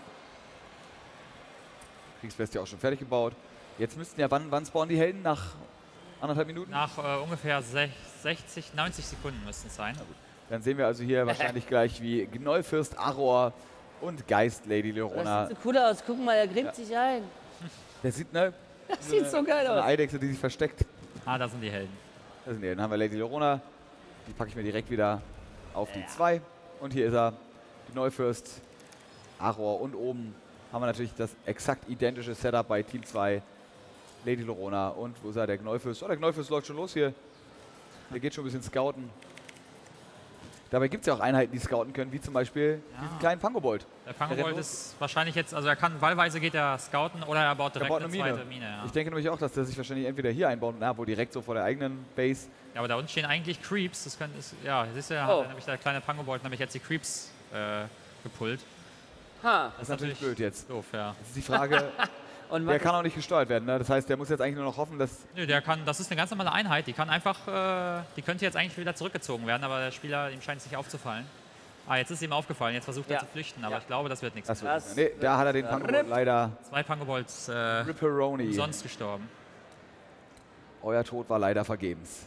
Kriegsbestie auch schon fertig gebaut. Jetzt müssten ja, wann, wann spawnen die Helden? Nach anderthalb Minuten? Nach äh, ungefähr sechzig, neunzig Sekunden müssten es sein. Dann sehen wir also hier wahrscheinlich gleich, wie Gnollfürst Aror und Geist Lady Das Leorona. sieht so cool aus. Guck mal, er grimmt Ja. sich ein. Der sieht, ne? Das sieht so geil Eine aus. Eidechse, die sich versteckt. Ah, da sind die Helden. Das sind die. Dann haben wir Lady Leorona. Die packe ich mir direkt wieder auf die zwei. Und hier ist er, Gnollfürst, Aror. Und oben haben wir natürlich das exakt identische Setup bei Team zwei. Lady Leorona. Und wo ist er, der Gnollfürst? Oh, der Gnollfürst läuft schon los hier. Der geht schon ein bisschen scouten. Dabei gibt es ja auch Einheiten, die scouten können, wie zum Beispiel Ja. diesen kleinen Pangobolt. Der Der Pangobolt rennt ist wahrscheinlich jetzt, also er kann, wahlweise geht er scouten oder er baut Der direkt baut eine eine Mine. zweite Mine. Ja. Ich denke nämlich auch, dass der sich wahrscheinlich entweder hier einbaut, na, wohl direkt so vor der eigenen Base. Ja, aber da unten stehen eigentlich Creeps. Das können, ist, ja, siehst du, Oh. hat nämlich der kleine Pangobolt nämlich jetzt die Creeps äh, gepullt. Ha. Das ist natürlich blöd jetzt. Doof, ja. Das ist die Frage, Und der was kann auch nicht gesteuert werden. Ne? Das heißt, der muss jetzt eigentlich nur noch hoffen, dass... Nö, der kann, das ist eine ganz normale Einheit. Die kann einfach, äh, die könnte jetzt eigentlich wieder zurückgezogen werden, aber der Spieler, ihm scheint es nicht aufzufallen. Ah, jetzt ist ihm aufgefallen, jetzt versucht er Ja. zu flüchten, aber Ja. ich glaube, das wird nichts. Das mehr. wird Das nicht mehr. Nee, da hat er den wird- Pangobolt leider Zwei Pangobolts äh, Ripperoni. umsonst gestorben. Euer Tod war leider vergebens.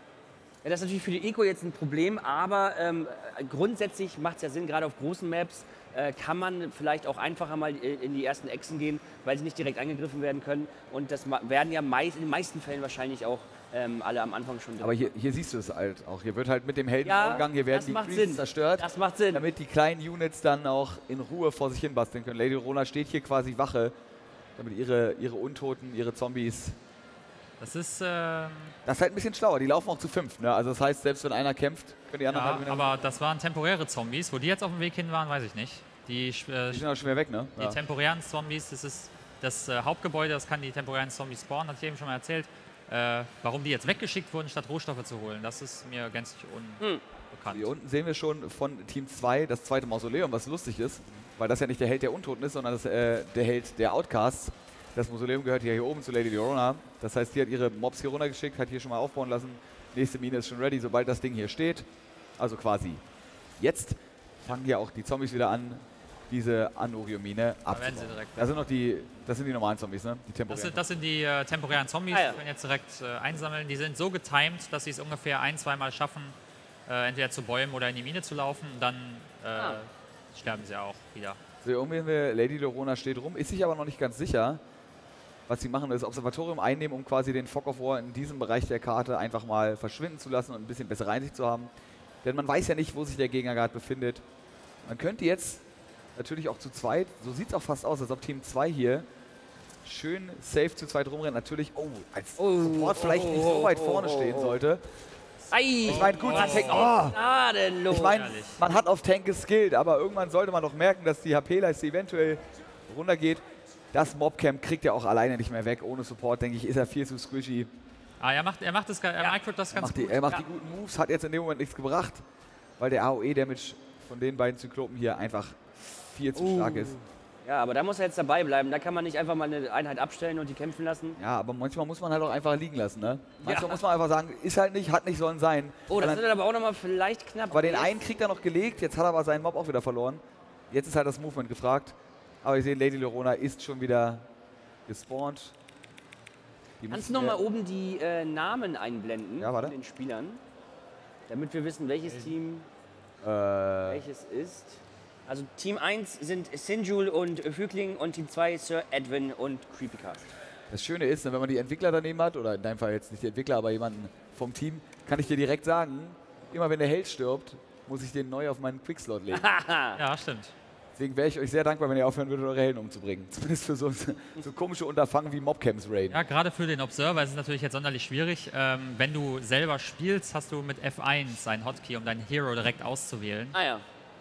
Ja, das ist natürlich für die Eco jetzt ein Problem, aber ähm, grundsätzlich macht es ja Sinn, gerade auf großen Maps äh, kann man vielleicht auch einfacher mal äh, in die ersten Echsen gehen, weil sie nicht direkt angegriffen werden können. Und das ma- werden ja meist, in den meisten Fällen wahrscheinlich auch ähm, alle am Anfang schon. Aber hier, hier siehst du es halt auch. Hier wird halt mit dem Helden Ja, vorgegangen, hier werden das die macht Creeps Sinn. zerstört, Das macht Sinn. damit die kleinen Units dann auch in Ruhe vor sich hin basteln können. Lady Leorona steht hier quasi Wache, damit ihre, ihre Untoten, ihre Zombies... Das ist, ähm, Das ist halt ein bisschen schlauer. Die laufen auch zu fünf. Ne? Also das heißt, selbst wenn einer kämpft, können die anderen ja, halt wieder... aber das waren temporäre Zombies. Wo die jetzt auf dem Weg hin waren, weiß ich nicht. Die, äh, Die sind auch schwer weg, ne? die Ja. temporären Zombies, das ist das äh, Hauptgebäude, das kann die temporären Zombies spawnen, hatte ich eben schon mal erzählt. Äh, warum die jetzt weggeschickt wurden, statt Rohstoffe zu holen, das ist mir gänzlich unbekannt. Hier unten sehen wir schon von Team zwei das zweite Mausoleum, was lustig ist, weil das ja nicht der Held der Untoten ist, sondern das, äh, der Held der Outcasts. Das Mausoleum gehört hier, hier oben zu Lady Leorona. Das heißt, die hat ihre Mobs hier runtergeschickt, hat hier schon mal aufbauen lassen. Nächste Mine ist schon ready, sobald das Ding hier steht. Also quasi jetzt fangen ja auch die Zombies wieder an, diese Anurio-Mine werden sie abzubauen. direkt Das sind noch die, das sind die normalen Zombies, ne? Die Das temporären. sind, das sind die äh, temporären Zombies, Ah, ja. die können jetzt direkt äh, einsammeln. Die sind so getimed, dass sie es ungefähr ein-, zweimal schaffen, äh, entweder zu bäumen oder in die Mine zu laufen. Dann äh, Ah. sterben sie auch wieder. So, hier oben sehen wir, Lady Leorona steht rum, ist sich aber noch nicht ganz sicher, was sie machen, das Observatorium einnehmen, um quasi den Fog of War in diesem Bereich der Karte einfach mal verschwinden zu lassen und ein bisschen bessere Einsicht zu haben. Denn man weiß ja nicht, wo sich der Gegner gerade befindet. Man könnte jetzt natürlich auch zu zweit, so sieht es auch fast aus, als ob Team zwei hier schön safe zu zweit rumrennt. Natürlich, oh, als Oh, Support vielleicht oh, nicht so weit oh, vorne oh, stehen oh. sollte. Ei! Ich meine, gut, die Tank, oh, Gnadenlos. ich meine, Ehrlich. man hat auf Tank geskillt, aber irgendwann sollte man doch merken, dass die H P-Leiste eventuell runtergeht. Das Mobcamp kriegt er auch alleine nicht mehr weg. Ohne Support, denke ich, ist er viel zu squishy. Ah, er macht, er macht das, er macht das ganz Macht die, gut. er macht Ja. die guten Moves, hat jetzt in dem Moment nichts gebracht, weil der A O E-Damage von den beiden Zyklopen hier einfach viel zu Uh. stark ist. Ja, aber da muss er jetzt dabei bleiben. Da kann man nicht einfach mal eine Einheit abstellen und die kämpfen lassen. Ja, aber manchmal muss man halt auch einfach liegen lassen. Ne? Manchmal Ja. muss man einfach sagen, ist halt nicht, hat nicht sollen sein. Oh, das Weil wird dann aber auch nochmal vielleicht knapp. Aber den einen kriegt er noch gelegt, jetzt hat er aber seinen Mob auch wieder verloren. Jetzt ist halt das Movement gefragt. Aber wir sehen, Lady Leorona ist schon wieder gespawnt. Die Kannst müssen du noch mal wir- oben die äh, Namen einblenden Ja, warte. von den Spielern? Damit wir wissen, welches Team äh, welches ist. Also Team eins sind Sinjul und Fügling und Team zwei Sir Edwin und Creepycast. Das Schöne ist, wenn man die Entwickler daneben hat, oder in deinem Fall jetzt nicht die Entwickler, aber jemanden vom Team, kann ich dir direkt sagen, immer wenn der Held stirbt, muss ich den neu auf meinen Quickslot legen. Ja, stimmt. Deswegen wäre ich euch sehr dankbar, wenn ihr aufhören würdet, eure Helden umzubringen. Zumindest für so, so komische Unterfangen wie Mobcamps Raid. Ja, gerade für den Observer ist es natürlich jetzt sonderlich schwierig. Ähm, wenn du selber spielst, hast du mit F eins einen Hotkey, um deinen Hero direkt auszuwählen. Ah ja.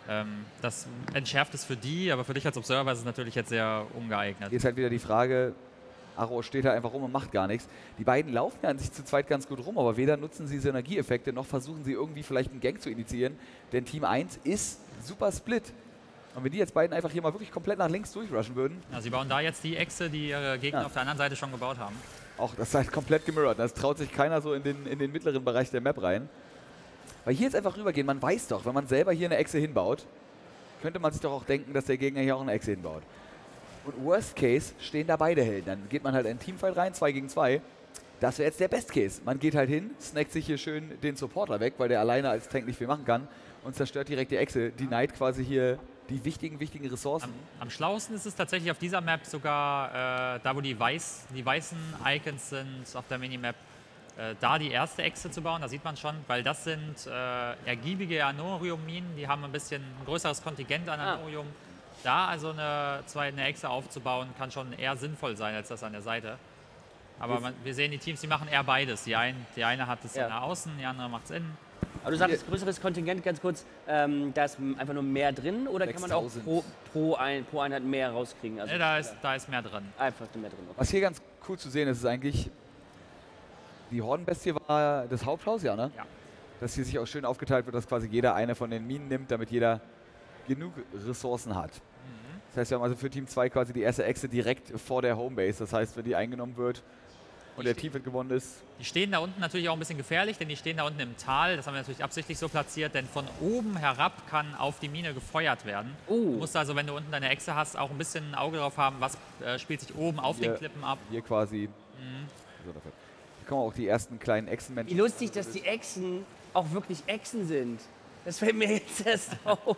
Ähm, das entschärft es für die, aber für dich als Observer ist es natürlich jetzt sehr ungeeignet. Hier ist halt wieder die Frage, Aro steht da einfach rum und macht gar nichts. Die beiden laufen ja an sich zu zweit ganz gut rum, aber weder nutzen sie Synergieeffekte, noch versuchen sie irgendwie vielleicht einen Gang zu initiieren, denn Team eins ist super split. Und wenn die jetzt beiden einfach hier mal wirklich komplett nach links durchrushen würden. Ja, sie bauen da jetzt die Echse, die ihre Gegner Ja. auf der anderen Seite schon gebaut haben. Auch das ist halt komplett gemirrort. Das traut sich keiner so in den, in den mittleren Bereich der Map rein. Weil hier jetzt einfach rübergehen, man weiß doch, wenn man selber hier eine Echse hinbaut, könnte man sich doch auch denken, dass der Gegner hier auch eine Echse hinbaut. Und worst case stehen da beide Helden. Dann geht man halt in einen Teamfight rein, zwei gegen zwei. Das wäre jetzt der Best Case. Man geht halt hin, snackt sich hier schön den Supporter weg, weil der alleine als Tank nicht viel machen kann und zerstört direkt die Echse. Denied quasi hier die wichtigen, wichtigen Ressourcen. Am, am schlauesten ist es tatsächlich auf dieser Map sogar, äh, da wo die, weiß, die weißen Icons sind auf der Minimap, äh, da die erste Echse zu bauen, da sieht man schon, weil das sind äh, ergiebige Anorium-Minen, die haben ein bisschen ein größeres Kontingent an Anorium. Da also eine, zwei, eine Echse aufzubauen, kann schon eher sinnvoll sein, als das an der Seite. Aber man, wir sehen die Teams, die machen eher beides. Die, ein, die eine hat es Ja. nach außen, die andere macht es innen. Aber du sagst, größeres Kontingent, ganz kurz, ähm, da ist einfach nur mehr drin oder kann man auch sechstausend. pro, pro, ein, pro Einheit mehr rauskriegen? Also Ne, da, ist, da ist mehr drin. einfach mehr drin. Okay. Was hier ganz cool zu sehen ist, ist eigentlich, die Hordenbestie war das Haupthaus, ja, ne? Ja. Dass hier sich auch schön aufgeteilt wird, dass quasi jeder eine von den Minen nimmt, damit jeder genug Ressourcen hat. Das heißt, wir haben also für Team zwei quasi die erste Echse direkt vor der Homebase. Das heißt, wenn die eingenommen wird und der Teamfight gewonnen ist, Die stehen da unten natürlich auch ein bisschen gefährlich, denn die stehen da unten im Tal. Das haben wir natürlich absichtlich so platziert, denn von oben herab kann auf die Mine gefeuert werden. Oh. Du musst also, wenn du unten deine Echse hast, auch ein bisschen ein Auge drauf haben, was äh, spielt sich oben auf Hier. den Klippen ab. hier quasi. Mhm. So, dafür. Hier kommen auch die ersten kleinen Wie Echsenmenschen. lustig, dass die Echsen auch wirklich Echsen sind. Das fällt mir jetzt erst auf.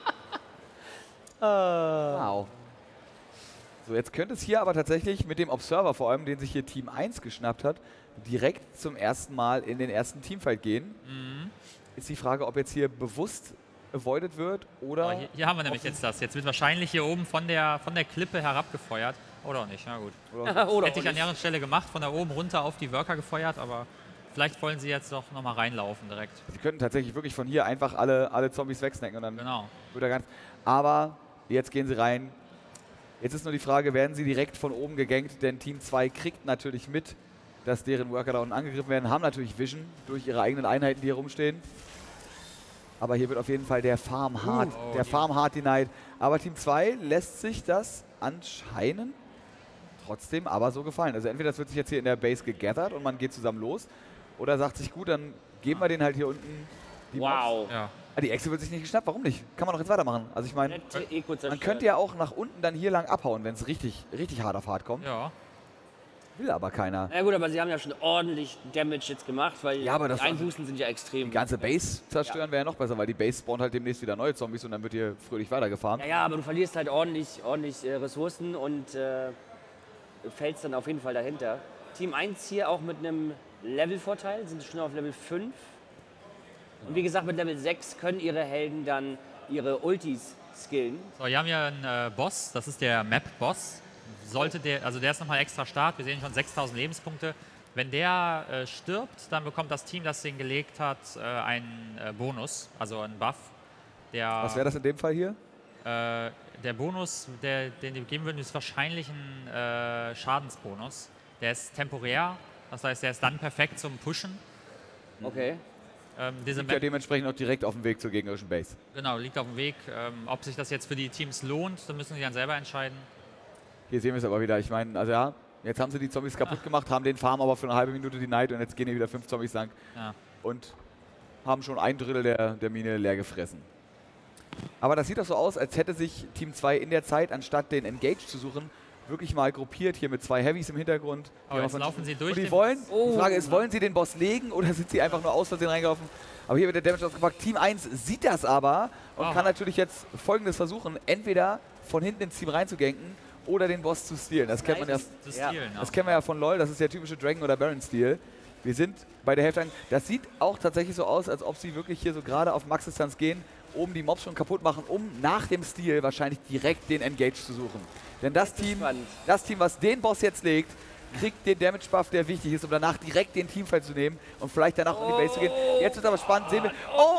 Wow. So, jetzt könnte es hier aber tatsächlich mit dem Observer vor allem, den sich hier Team eins geschnappt hat, direkt zum ersten Mal in den ersten Teamfight gehen. Mhm. Ist die Frage, ob jetzt hier bewusst avoided wird oder... Aber hier, hier haben wir nämlich jetzt das. Jetzt wird wahrscheinlich hier oben von der, von der Klippe herabgefeuert. Oder auch nicht, na gut. oder Oder Hätte ich auch an nicht. deren Stelle gemacht, von da oben runter auf die Worker gefeuert, aber vielleicht wollen sie jetzt doch nochmal reinlaufen direkt. Sie könnten tatsächlich wirklich von hier einfach alle, alle Zombies wegsnacken und dann Genau. wird er ganz... Aber jetzt gehen sie rein. Jetzt ist nur die Frage, werden sie direkt von oben gegankt, denn Team zwei kriegt natürlich mit, dass deren Worker da unten angegriffen werden, haben natürlich Vision durch ihre eigenen Einheiten, die hier rumstehen. Aber hier wird auf jeden Fall der Farm hart, Oh, der die- Farm hart denied. Aber Team zwei lässt sich das anscheinend trotzdem aber so gefallen. Also entweder das wird sich jetzt hier in der Base gegathert und man geht zusammen los, oder sagt sich, gut, dann geben wir den halt hier unten die Mobs. Wow. Ja. Ah, die Echse wird sich nicht geschnappt, warum nicht? Kann man doch jetzt weitermachen. Also ich meine, Nette Eco man zerstört. könnte ja auch nach unten dann hier lang abhauen, wenn es richtig, richtig hart auf hart kommt. Ja. Will aber keiner. Na gut, aber sie haben ja schon ordentlich Damage jetzt gemacht, weil Ja, aber das die war- Einbußen sind ja extrem. Die ganze Base zerstören wäre ja noch besser, weil die Base spawnt halt demnächst wieder neue Zombies und dann wird hier fröhlich weitergefahren. Ja, ja, aber du verlierst halt ordentlich, ordentlich äh, Ressourcen und äh, fällst dann auf jeden Fall dahinter. Team eins hier auch mit einem Levelvorteil, sind schon auf Level fünf. Und wie gesagt, mit Level sechs können ihre Helden dann ihre Ultis skillen. So, hier haben wir einen äh, Boss, das ist der Map-Boss. Sollte der, also der ist nochmal extra stark, wir sehen schon sechstausend Lebenspunkte. Wenn der äh, stirbt, dann bekommt das Team, das den gelegt hat, äh, einen äh, Bonus, also einen Buff. Der, Was wäre das in dem Fall hier? Äh, der Bonus, der, den wir geben würden, ist wahrscheinlich ein äh, Schadensbonus. Der ist temporär, das heißt, der ist dann perfekt zum Pushen. Okay. Ähm, diese Liegt ja Map, dementsprechend auch direkt auf dem Weg zur gegnerischen Base. genau, liegt auf dem Weg. Ähm, ob sich das jetzt für die Teams lohnt, dann müssen sie dann selber entscheiden. Hier sehen wir es aber wieder. Ich meine, also ja, jetzt haben sie die Zombies kaputt gemacht, haben den Farm aber für eine halbe Minute denied und jetzt gehen hier wieder fünf Zombies lang Ja. und haben schon ein Drittel der, der Mine leer gefressen. Aber das sieht doch so aus, als hätte sich Team zwei in der Zeit, anstatt den Engage zu suchen, wirklich mal gruppiert, hier mit zwei Heavies im Hintergrund. Die Aber haben jetzt von- laufen sie durch Und die den wollen, Oh. die Frage ist, wollen sie den Boss legen oder sind sie einfach nur aus Versehen reingelaufen? Aber hier wird der Damage ausgepackt. Team eins sieht das aber und Aha. kann natürlich jetzt Folgendes versuchen, entweder von hinten ins Team reinzuganken oder den Boss zu stealen. Das kennt man ja, zu Ja. stealen. das kennen wir ja von LoL, das ist der typische Dragon- oder Baron-Stil. Wir sind bei der Hälfte an. Das sieht auch tatsächlich so aus, als ob sie wirklich hier so gerade auf Max-Distanz gehen, oben die Mobs schon kaputt machen, um nach dem Stil wahrscheinlich direkt den Engage zu suchen. Denn das Team, spannend. das Team, was den Boss jetzt legt, kriegt den Damage-Buff, der wichtig ist, um danach direkt den Teamfight zu nehmen und vielleicht danach um die Base zu gehen. Jetzt wird es aber spannend, sehen wir. Oh, und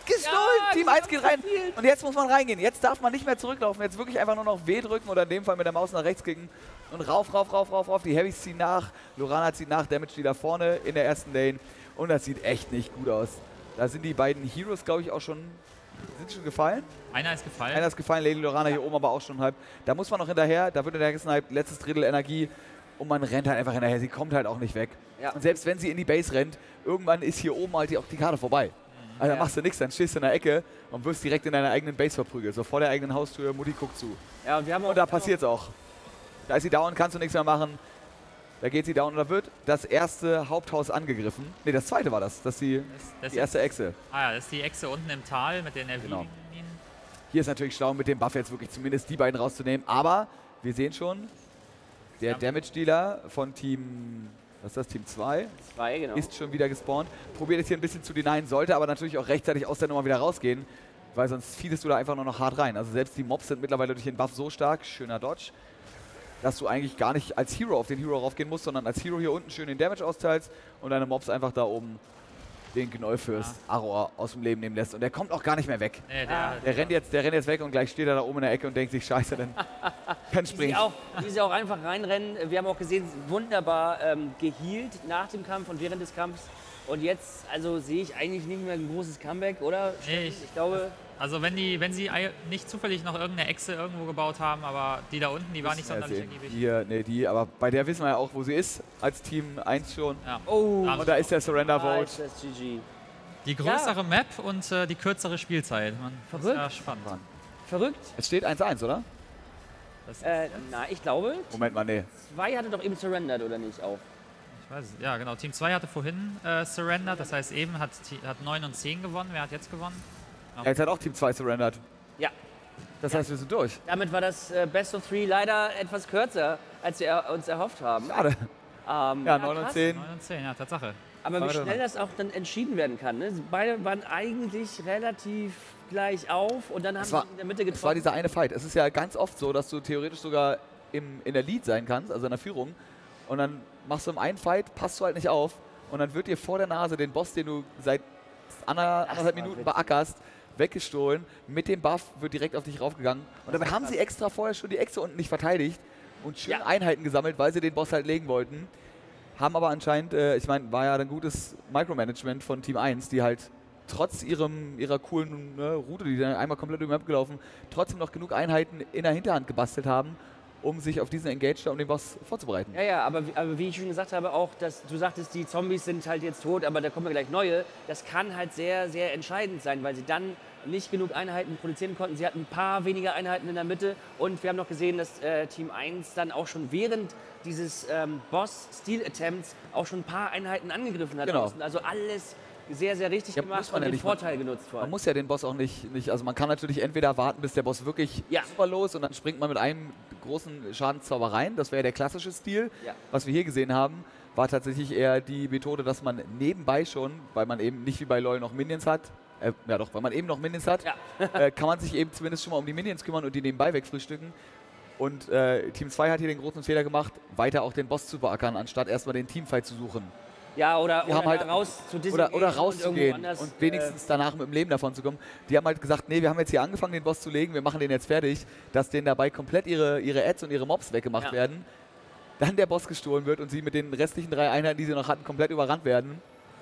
gestohlen! Ja, Team die eins haben geht rein. verfehlt. Und jetzt muss man reingehen. Jetzt darf man nicht mehr zurücklaufen. Jetzt wirklich einfach nur noch W drücken oder in dem Fall mit der Maus nach rechts klicken. Und rauf, rauf, rauf, rauf, rauf. Die Heavys ziehen nach. Lorana zieht nach. Damage die da vorne in der ersten Lane. Und das sieht echt nicht gut aus. Da sind die beiden Heroes, glaube ich, auch schon, sind schon gefallen. Einer ist gefallen. Einer ist gefallen, Lady Lorana hier oben aber auch schon halb. Da muss man noch hinterher, da wird hinterher gesniped, letztes Drittel Energie und man rennt halt einfach hinterher. Sie kommt halt auch nicht weg. Ja. Und selbst wenn sie in die Base rennt, irgendwann ist hier oben halt die, auch die Karte vorbei. Also Ja. da machst du nichts, dann stehst du in der Ecke und wirst direkt in deiner eigenen Base verprügelt. So vor der eigenen Haustür, Mutti guckt zu. Ja, und wir haben auch Und da passiert's auch. Da ist sie down, kannst du nichts mehr machen. Da geht sie down und da wird das erste Haupthaus angegriffen. Ne, das zweite war das. Das ist die, Das, das die erste Echse. Ah ja, das ist die Echse unten im Tal mit den Genau. Erwiegen. Hier ist natürlich schlau, mit dem Buff jetzt wirklich zumindest die beiden rauszunehmen. Aber wir sehen schon, der Ja. Damage-Dealer von Team, was ist das, Team zwei, zwei, genau. ist schon wieder gespawnt. Probiert jetzt hier ein bisschen zu denyen, sollte aber natürlich auch rechtzeitig aus der Nummer wieder rausgehen, weil sonst fiedest du da einfach nur noch hart rein. Also selbst die Mobs sind mittlerweile durch den Buff so stark, schöner Dodge, dass du eigentlich gar nicht als Hero auf den Hero raufgehen musst, sondern als Hero hier unten schön den Damage austeilst und deine Mobs einfach da oben den Gnolfürst Aror aus dem Leben nehmen lässt. Und der kommt auch gar nicht mehr weg. Nee, der, Der rennt, jetzt, der rennt jetzt weg und gleich steht er da oben in der Ecke und denkt sich, scheiße, dann kann Wie sie, springen. auch, wie sie auch einfach reinrennen. Wir haben auch gesehen, wunderbar ähm, gehealt nach dem Kampf und während des Kampfs. Und jetzt, also sehe ich eigentlich nicht mehr ein großes Comeback, oder? Nee, ich- ich glaube, also wenn die, wenn sie ei- nicht zufällig noch irgendeine Echse irgendwo gebaut haben, aber die da unten, die war nicht Ja, sonderlich sehen. ergiebig. Hier, nee, die, aber bei der wissen wir ja auch, wo sie ist, als Team eins schon. Ja. oh, Da- Und da ist der Surrender ah, Vote. ist das G G. Die größere Map und äh, die kürzere Spielzeit. Man, das ist Verrückt. ja spannend. Verrückt. Es steht eins eins, oder? Das, Äh, na, ich glaube, Moment mal, nee. zwei hatte doch eben surrendered, oder nicht auch? ich weiß es. Ja, genau. Team zwei hatte vorhin äh, surrendered, das heißt eben hat, Ti- hat neun und zehn gewonnen. Wer hat jetzt gewonnen? Ja, jetzt hat auch Team zwei surrendered. Ja, Das heißt, wir sind durch. damit war das äh, Best of Three leider etwas kürzer, als wir er uns erhofft haben. Schade. Ähm, Ja, neun und krass. zehn. neun und zehn, ja, Tatsache. Aber wie Warte schnell mal. das auch dann entschieden werden kann. Ne? Beide waren eigentlich relativ gleich auf und dann haben Es war- sie in der Mitte Es war getroffen. dieser eine Fight. Es ist ja ganz oft so, dass du theoretisch sogar im, in der Lead sein kannst, also in der Führung. Und dann machst du im einen Fight, passt du halt nicht auf. Und dann wird dir vor der Nase den Boss, den du seit ander- anderthalb war Minuten witzig. beackerst, weggestohlen. Mit dem Buff wird direkt auf dich raufgegangen. Und dabei haben sie extra vorher schon die Echse unten nicht verteidigt und schön Ja. Einheiten gesammelt, weil sie den Boss halt legen wollten. Haben aber anscheinend, äh, ich meine, war ja ein gutes Micromanagement von Team eins, die halt trotz ihrem, ihrer coolen ne, Route, die dann einmal komplett über die Map gelaufen, trotzdem noch genug Einheiten in der Hinterhand gebastelt haben, um sich auf diesen Engage da um den Boss vorzubereiten. Ja, ja, aber, wie- aber wie ich schon gesagt habe, auch, dass du sagtest, die Zombies sind halt jetzt tot, aber da kommen ja gleich neue. Das kann halt sehr, sehr entscheidend sein, weil sie dann nicht genug Einheiten produzieren konnten. Sie hatten ein paar weniger Einheiten in der Mitte und wir haben noch gesehen, dass äh, Team eins dann auch schon während dieses ähm, Boss-Steal-Attempts auch schon ein paar Einheiten angegriffen hat. Genau. Außen. Also alles sehr, sehr richtig Ja, gemacht muss man und ja den nicht. Vorteil genutzt. Vor Man allem. muss ja den Boss auch nicht, nicht, also man kann natürlich entweder warten, bis der Boss wirklich Ja. super los und dann springt man mit einem großen Schadenszauber rein. Das wäre der klassische Stil. Ja. Was wir hier gesehen haben, war tatsächlich eher die Methode, dass man nebenbei schon, weil man eben nicht wie bei LoL noch Minions hat, äh, ja doch, weil man eben noch Minions hat, Ja. äh, kann man sich eben zumindest schon mal um die Minions kümmern und die nebenbei wegfrühstücken. Und äh, Team zwei hat hier den großen Fehler gemacht, weiter auch den Boss zu beackern, anstatt erstmal den Teamfight zu suchen. Ja, oder, Die oder haben halt- da raus zu Oder, disengagen oder und irgendwo rauszugehen anders, und, wenigstens danach mit dem Leben davon zu kommen. Die haben halt gesagt, nee, wir haben jetzt hier angefangen, den Boss zu legen, wir machen den jetzt fertig, dass denen dabei komplett ihre, ihre Ads und ihre Mobs weggemacht Ja. werden. Dann der Boss gestohlen wird und sie mit den restlichen drei Einheiten, die sie noch hatten, komplett überrannt werden,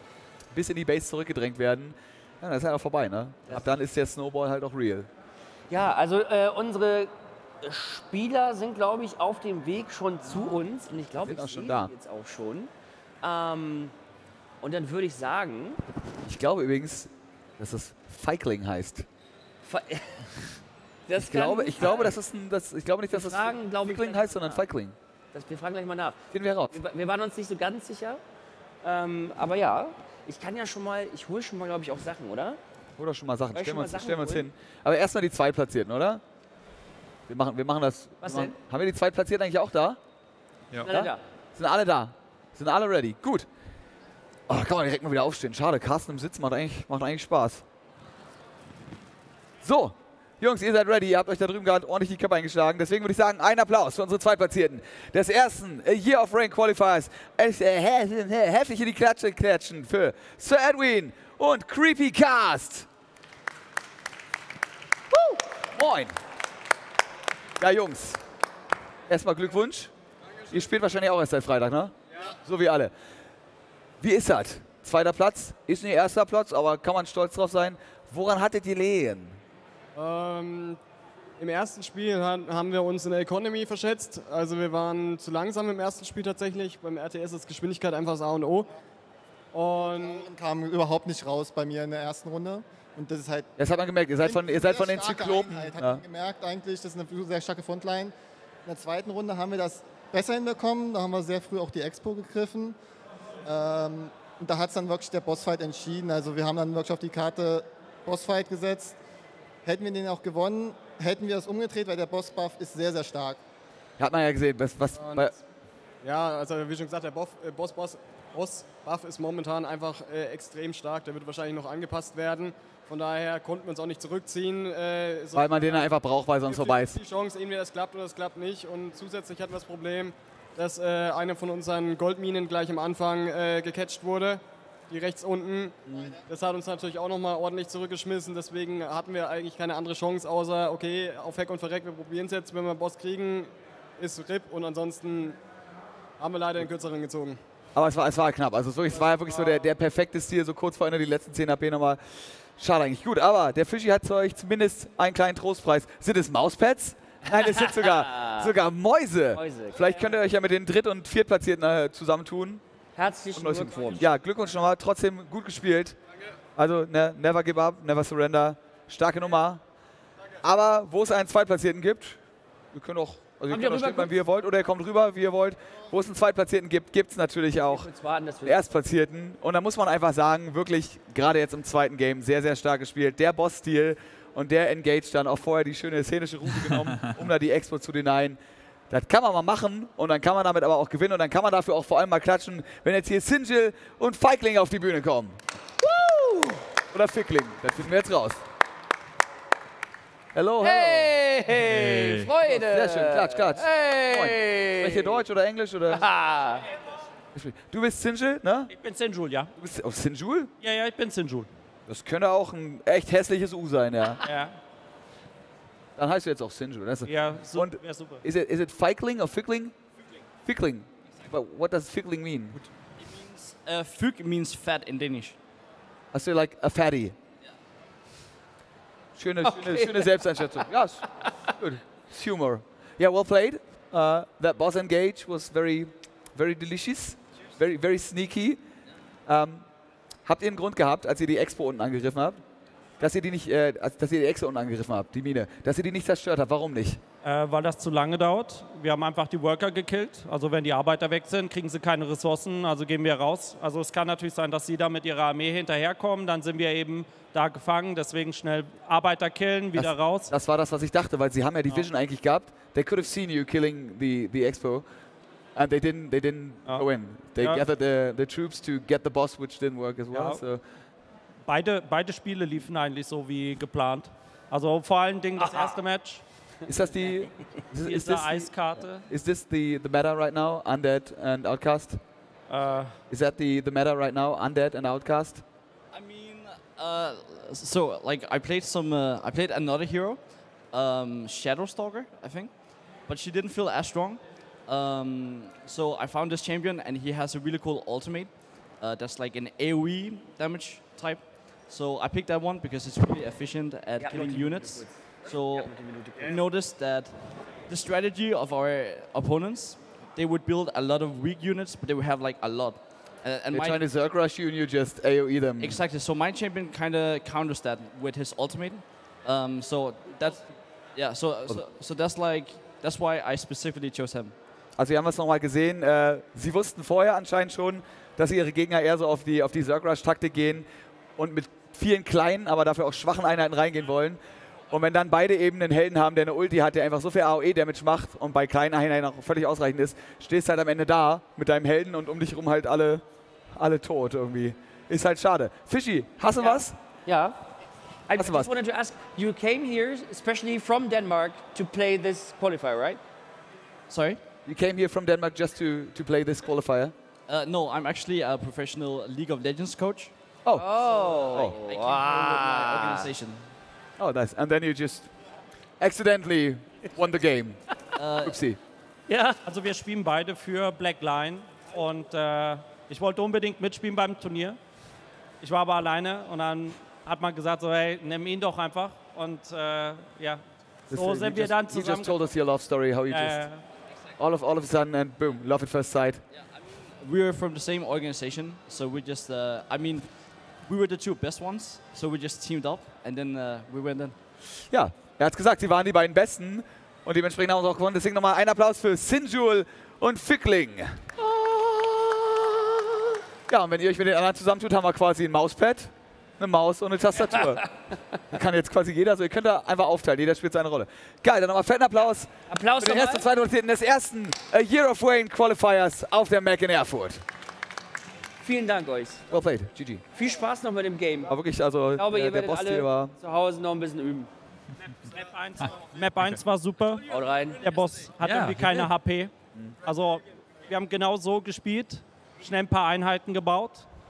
bis in die Base zurückgedrängt werden. Ja, das ist halt auch vorbei, ne? Ab dann ist der Snowball halt auch real. Äh, ja, also äh, unsere Spieler sind, glaube ich, auf dem Weg schon zu uns. Und ich glaube, Sind ich auch schon sehe da. die jetzt auch schon. Ähm, und dann würde ich sagen, Ich glaube übrigens, dass das Feigling heißt. ver- das Ich glaube, kann ich glaube, sein. das ist ein, das, ich glaube nicht, dass Wir das fragen, glaube ich, Feigling gleich heißt, sondern nach. Feigling. Das, wir fragen gleich mal nach. Finden wir raus. Wir, wir waren uns nicht so ganz sicher. Ähm, aber ja, ich kann ja schon mal, ich hole schon mal, glaube ich, auch Sachen, oder? Oder schon mal Sachen. Soll ich Stellen schon wir mal uns, Sachen stellen wir uns holen? hin. Aber erstmal die Zweitplatzierten, oder? Wir machen, wir machen das. Was wir machen, denn? Haben wir die Zweitplatzierten eigentlich auch da? Ja. Na, Ja? da. Sind alle da? Sind alle ready? Gut. Oh, kann man direkt mal wieder aufstehen. Schade, Carsten im Sitz macht eigentlich, macht eigentlich Spaß. So, Jungs, ihr seid ready. Ihr habt euch da drüben gerade ordentlich die Köpfe eingeschlagen. Deswegen würde ich sagen, ein Applaus für unsere Zweitplatzierten des ersten äh, Year of Rain Qualifiers. Echt, äh, hä- hä- heftig in die Klatsche klatschen für Sir Edwin und Creepy Cast. Moin. Ja, Jungs. Erstmal Glückwunsch. Ihr spielt wahrscheinlich auch erst seit Freitag, ne? Ja. So wie alle. Wie ist das? Zweiter Platz, ist nicht erster Platz, aber kann man stolz drauf sein. Woran hattet ihr Lehen? Ähm, Im ersten Spiel haben wir uns in der Economy verschätzt. Also wir waren zu langsam im ersten Spiel tatsächlich. Beim R T S ist Geschwindigkeit einfach das A und O. Und kam überhaupt nicht raus bei mir in der ersten Runde. Und das ist halt. Das hat man gemerkt, ihr seid von, ihr seid von den Zyklopen. Einheit, hat ja. man gemerkt eigentlich, das ist eine sehr starke Frontline. In der zweiten Runde haben wir das besser hinbekommen. Da haben wir sehr früh auch die Expo gegriffen. Ähm, und da hat es dann wirklich der Bossfight entschieden. Also wir haben dann wirklich auf die Karte Bossfight gesetzt. Hätten wir den auch gewonnen, hätten wir das umgedreht, weil der Boss-Buff ist sehr, sehr stark. Hat man ja gesehen. Was, was bei ja, also wie schon gesagt, der Boss-Buff Boss Buff ist momentan einfach äh, extrem stark. Der wird wahrscheinlich noch angepasst werden. Von daher konnten wir uns auch nicht zurückziehen. Äh, so weil man den einfach braucht, weil sonst vorbei ist. Die Chance, entweder das klappt oder das klappt nicht. Und zusätzlich hatten wir das Problem, dass äh, eine von unseren Goldminen gleich am Anfang äh, gecatcht wurde. Die rechts unten. Mhm. Das hat uns natürlich auch nochmal ordentlich zurückgeschmissen. Deswegen hatten wir eigentlich keine andere Chance, außer, okay, auf Heck und Verreck, wir probieren es jetzt. Wenn wir einen Boss kriegen, ist R I P. Und ansonsten haben wir leider den kürzeren gezogen. Aber es war, es war knapp. Also es, wirklich, es war ja wirklich so der, der perfekte Stil, so kurz vor Ende die letzten zehn H P nochmal. Schade eigentlich. Gut, aber der Fischi hat zu euch zumindest einen kleinen Trostpreis. Sind es Mauspads? Nein, es sind sogar, sogar Mäuse. Mäuse. Vielleicht könnt ihr euch ja mit den Dritt- und Viertplatzierten äh, zusammentun. Herzlichen Glückwunsch. Ja, Glückwunsch nochmal. Trotzdem gut gespielt. Also ne, never give up, never surrender. Starke Nummer. Aber wo es einen Zweitplatzierten gibt, wir können auch, also ihr könnt auch stehen, wie ihr wollt, oder ihr kommt rüber, wie ihr wollt. Wo es einen Zweitplatzierten gibt, gibt es natürlich auch einen Erstplatzierten. Und da muss man einfach sagen, wirklich gerade jetzt im zweiten Game sehr, sehr stark gespielt. Der Boss-Stil und der Engage dann auch vorher die schöne szenische Route genommen, um da die Expo zu denyen. Das kann man mal machen und dann kann man damit aber auch gewinnen und dann kann man dafür auch vor allem mal klatschen, wenn jetzt hier Sinjil und Feigling auf die Bühne kommen. Woo! Oder Fickling, das finden wir jetzt raus. Hello, hello. Hey, hey, Freude. Sehr schön, klatsch, klatsch. Hey. Sprecht ihr Deutsch oder Englisch? Oder? Ah. Du bist Sinjil, ne? Ich bin Sinjul, ja. Du bist auf Sinjul? Ja, ja, ich bin Sinjul. Das könnte auch ein echt hässliches U sein, ja. Ja. Dann heißt du jetzt auch Sinjul. Ja, so, und ja, super. Is it, is it Feigling or Fickling? Fickling. Fickling. But what does Fickling mean? It means, uh, Fig means fat in Danish. Also like a fatty. Schöne, Okay. schöne, schöne Selbsteinschätzung. Ja, yes. Good. It's humor. Yeah, well played. Uh, that boss engage was very, very delicious. Very, very sneaky. Um, habt ihr einen Grund gehabt, als ihr die Expo unten angegriffen habt? Dass ihr die nicht, äh, dass ihr die Expo unten angegriffen habt, die Mine. Dass ihr die nicht zerstört habt. Warum nicht? Äh, weil das zu lange dauert. Wir haben einfach die Worker gekillt. Also wenn die Arbeiter weg sind, kriegen sie keine Ressourcen, also gehen wir raus. Also es kann natürlich sein, dass sie da mit ihrer Armee hinterherkommen. Dann sind wir eben da gefangen. Deswegen schnell Arbeiter killen, wieder das, raus. Das war das, was ich dachte, weil sie haben ja die Ja. Vision eigentlich gehabt. They could have seen you killing the, the Expo. And they didn't, they didn't Ja. go in. They Ja. gathered the, the troops to get the boss, which didn't work as well. Ja. So. Beide, beide Spiele liefen eigentlich so wie geplant. Also vor allen Dingen das erste Match. Ist das die? Is, Hier is ist eine this the, Eiskarte. is this the, the meta right now? Undead and Outcast? Äh, Is that the, the meta right now? Undead and Outcast? I mean, uh, so like I played some, uh, I played another hero, um, Shadowstalker, I think, but she didn't feel as strong. Um, so I found this champion, and he has a really cool ultimate. Uh, that's like an AoE damage type. So I picked that one because it's really efficient at Ja, killing noch die units. Minute kurz. So Ja, noch die Minute kurz. I noticed that the strategy of our opponents, they would build a lot of weak units, but they would have like a lot. Uh, and They're my trying to Zerg rush you and you just AoE them. Exactly. So my champion kind of counters that with his ultimate. Um, so that's yeah. So, so so that's like that's why I specifically chose him. Also wir haben es nochmal gesehen. Äh, sie wussten vorher anscheinend schon, dass ihre Gegner eher so auf die, auf die Zerg Rush-Taktik gehen und mit vielen kleinen, aber dafür auch schwachen Einheiten reingehen wollen. Und wenn dann beide eben einen Helden haben, der eine Ulti hat, der einfach so viel AoE-Damage macht und bei kleinen Einheiten auch völlig ausreichend ist, stehst halt am Ende da mit deinem Helden und um dich rum halt alle, alle tot irgendwie. Ist halt schade. Fischi, hast du Ja. was? Yeah. I Hast du just was? wanted to ask, you came here especially from Denmark to play this qualifier, right? Sorry. You came here from Denmark just to, to play this qualifier? Uh, no, I'm actually a professional League of Legends coach. Oh. Oh, I came here with my organization. Oh, nice. And then you just accidentally won the game. Uh, Oopsie. Ja. Also wir spielen beide für Black Lion und äh, ich wollte unbedingt mitspielen beim Turnier. Ich war aber alleine und dann hat man gesagt, so hey, nimm ihn doch einfach und äh, ja, so This- sind you wir just- dann You just zusammen. told us your love story, how you Ja, just ja, ja. all of all of a sudden and boom, love at first sight. we were from the same organization, so we just, uh, I mean, we were the two best ones, so we just teamed up and then uh, we went in. Ja, er hat gesagt, sie waren die beiden Besten und dementsprechend haben sie auch gewonnen. Deswegen nochmal ein Applaus für Sinjul und Fickling. Ja, und wenn ihr euch mit den anderen zusammentut, haben wir quasi ein Mauspad, eine Maus und eine Tastatur. Da kann jetzt quasi jeder, so ihr könnt da einfach aufteilen, jeder spielt seine Rolle. Geil, dann nochmal fetten Applaus Applaus für den nochmal. ersten und zweiten Platzierten des ersten A Year of Rain Qualifiers auf der Mac in Erfurt. Vielen Dank euch. Well played, G G. Viel Spaß noch mit dem Game. Aber wirklich, also Ich glaube, der, ihr der werdet Boss hier alle war... zu Hause noch ein bisschen üben. Map eins, Map eins war super. Haut rein. Der Boss hat Ja, irgendwie keine bitte. H P. Also wir haben genau so gespielt, schnell ein paar Einheiten gebaut,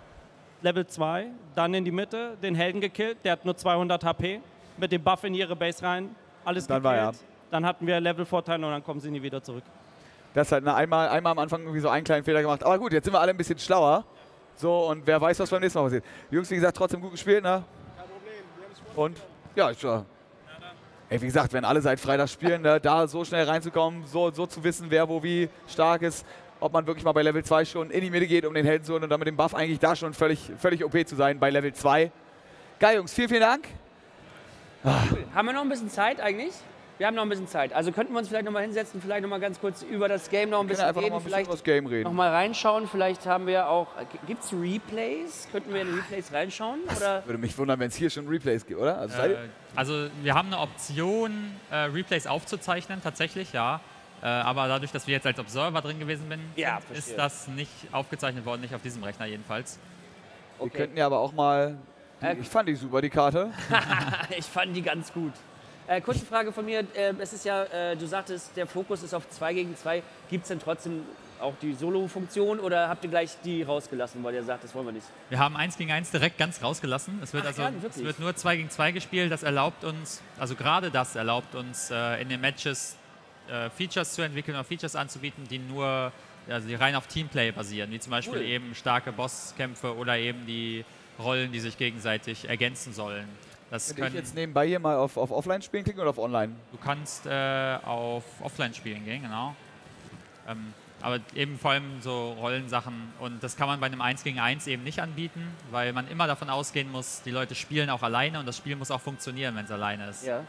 Level zwei, dann in die Mitte, den Helden gekillt, der hat nur zweihundert H P, mit dem Buff in ihre Base rein, alles Dann gekillt. war er. Dann hatten wir Level-Vorteil und dann kommen sie nie wieder zurück. Das hat ne, einmal, einmal am Anfang irgendwie so einen kleinen Fehler gemacht. Aber gut, jetzt sind wir alle ein bisschen schlauer. So, und wer weiß, was beim nächsten Mal passiert. Die Jungs, wie gesagt, trotzdem gut gespielt, ne? Kein Problem, wir haben es Und, ja, ich war. Ey, wie gesagt, wenn alle seit Freitag spielen, ne, da so schnell reinzukommen, so, so zu wissen, wer wo wie stark ist, ob man wirklich mal bei Level zwei schon in die Mitte geht, um den Helden zu holen und dann mit dem Buff eigentlich da schon völlig, völlig O P zu sein bei Level zwei. Geil, Jungs, vielen, vielen Dank. Haben wir noch ein bisschen Zeit eigentlich? Wir haben noch ein bisschen Zeit. Also könnten wir uns vielleicht noch mal hinsetzen, vielleicht noch mal ganz kurz über das Game noch ein Wir können bisschen einfach noch mal reden, ein bisschen vielleicht über das Game noch reden. mal reinschauen. Vielleicht haben wir auch, gibt es Replays? Könnten wir in Replays reinschauen? Oder? Würde mich wundern, wenn es hier schon Replays gibt, oder? Also, seid Äh, ihr- also wir haben eine Option, äh, Replays aufzuzeichnen, tatsächlich, ja. Äh, aber dadurch, dass wir jetzt als Observer drin gewesen bin, Ja, sind, verstehe. ist das nicht aufgezeichnet worden, nicht auf diesem Rechner jedenfalls. Wir könnten ja aber auch mal. Die, Äh, ich fand die super, die Karte. Ich fand die ganz gut. Äh, kurze Frage von mir. Äh, es ist ja, äh, du sagtest, der Fokus ist auf zwei gegen zwei. Gibt es denn trotzdem auch die Solo-Funktion oder habt ihr gleich die rausgelassen, weil ihr sagt, das wollen wir nicht? Wir haben eins gegen eins direkt ganz rausgelassen. Es wird Ach also ja, es wirklich? wird nur zwei gegen zwei gespielt. Das erlaubt uns, also gerade das erlaubt uns äh, in den Matches äh, Features zu entwickeln oder Features anzubieten, die nur, also die rein auf Teamplay basieren, wie zum Beispiel Cool. eben starke Bosskämpfe oder eben die Rollen, die sich gegenseitig ergänzen sollen. Das Könnte ich können, jetzt nebenbei hier mal auf, auf Offline spielen klicken oder auf Online? du kannst äh, auf Offline spielen gehen, genau. Ähm, aber eben vor allem so Rollensachen und das kann man bei einem eins gegen eins eben nicht anbieten, weil man immer davon ausgehen muss, die Leute spielen auch alleine und das Spiel muss auch funktionieren, wenn es alleine ist. Ja.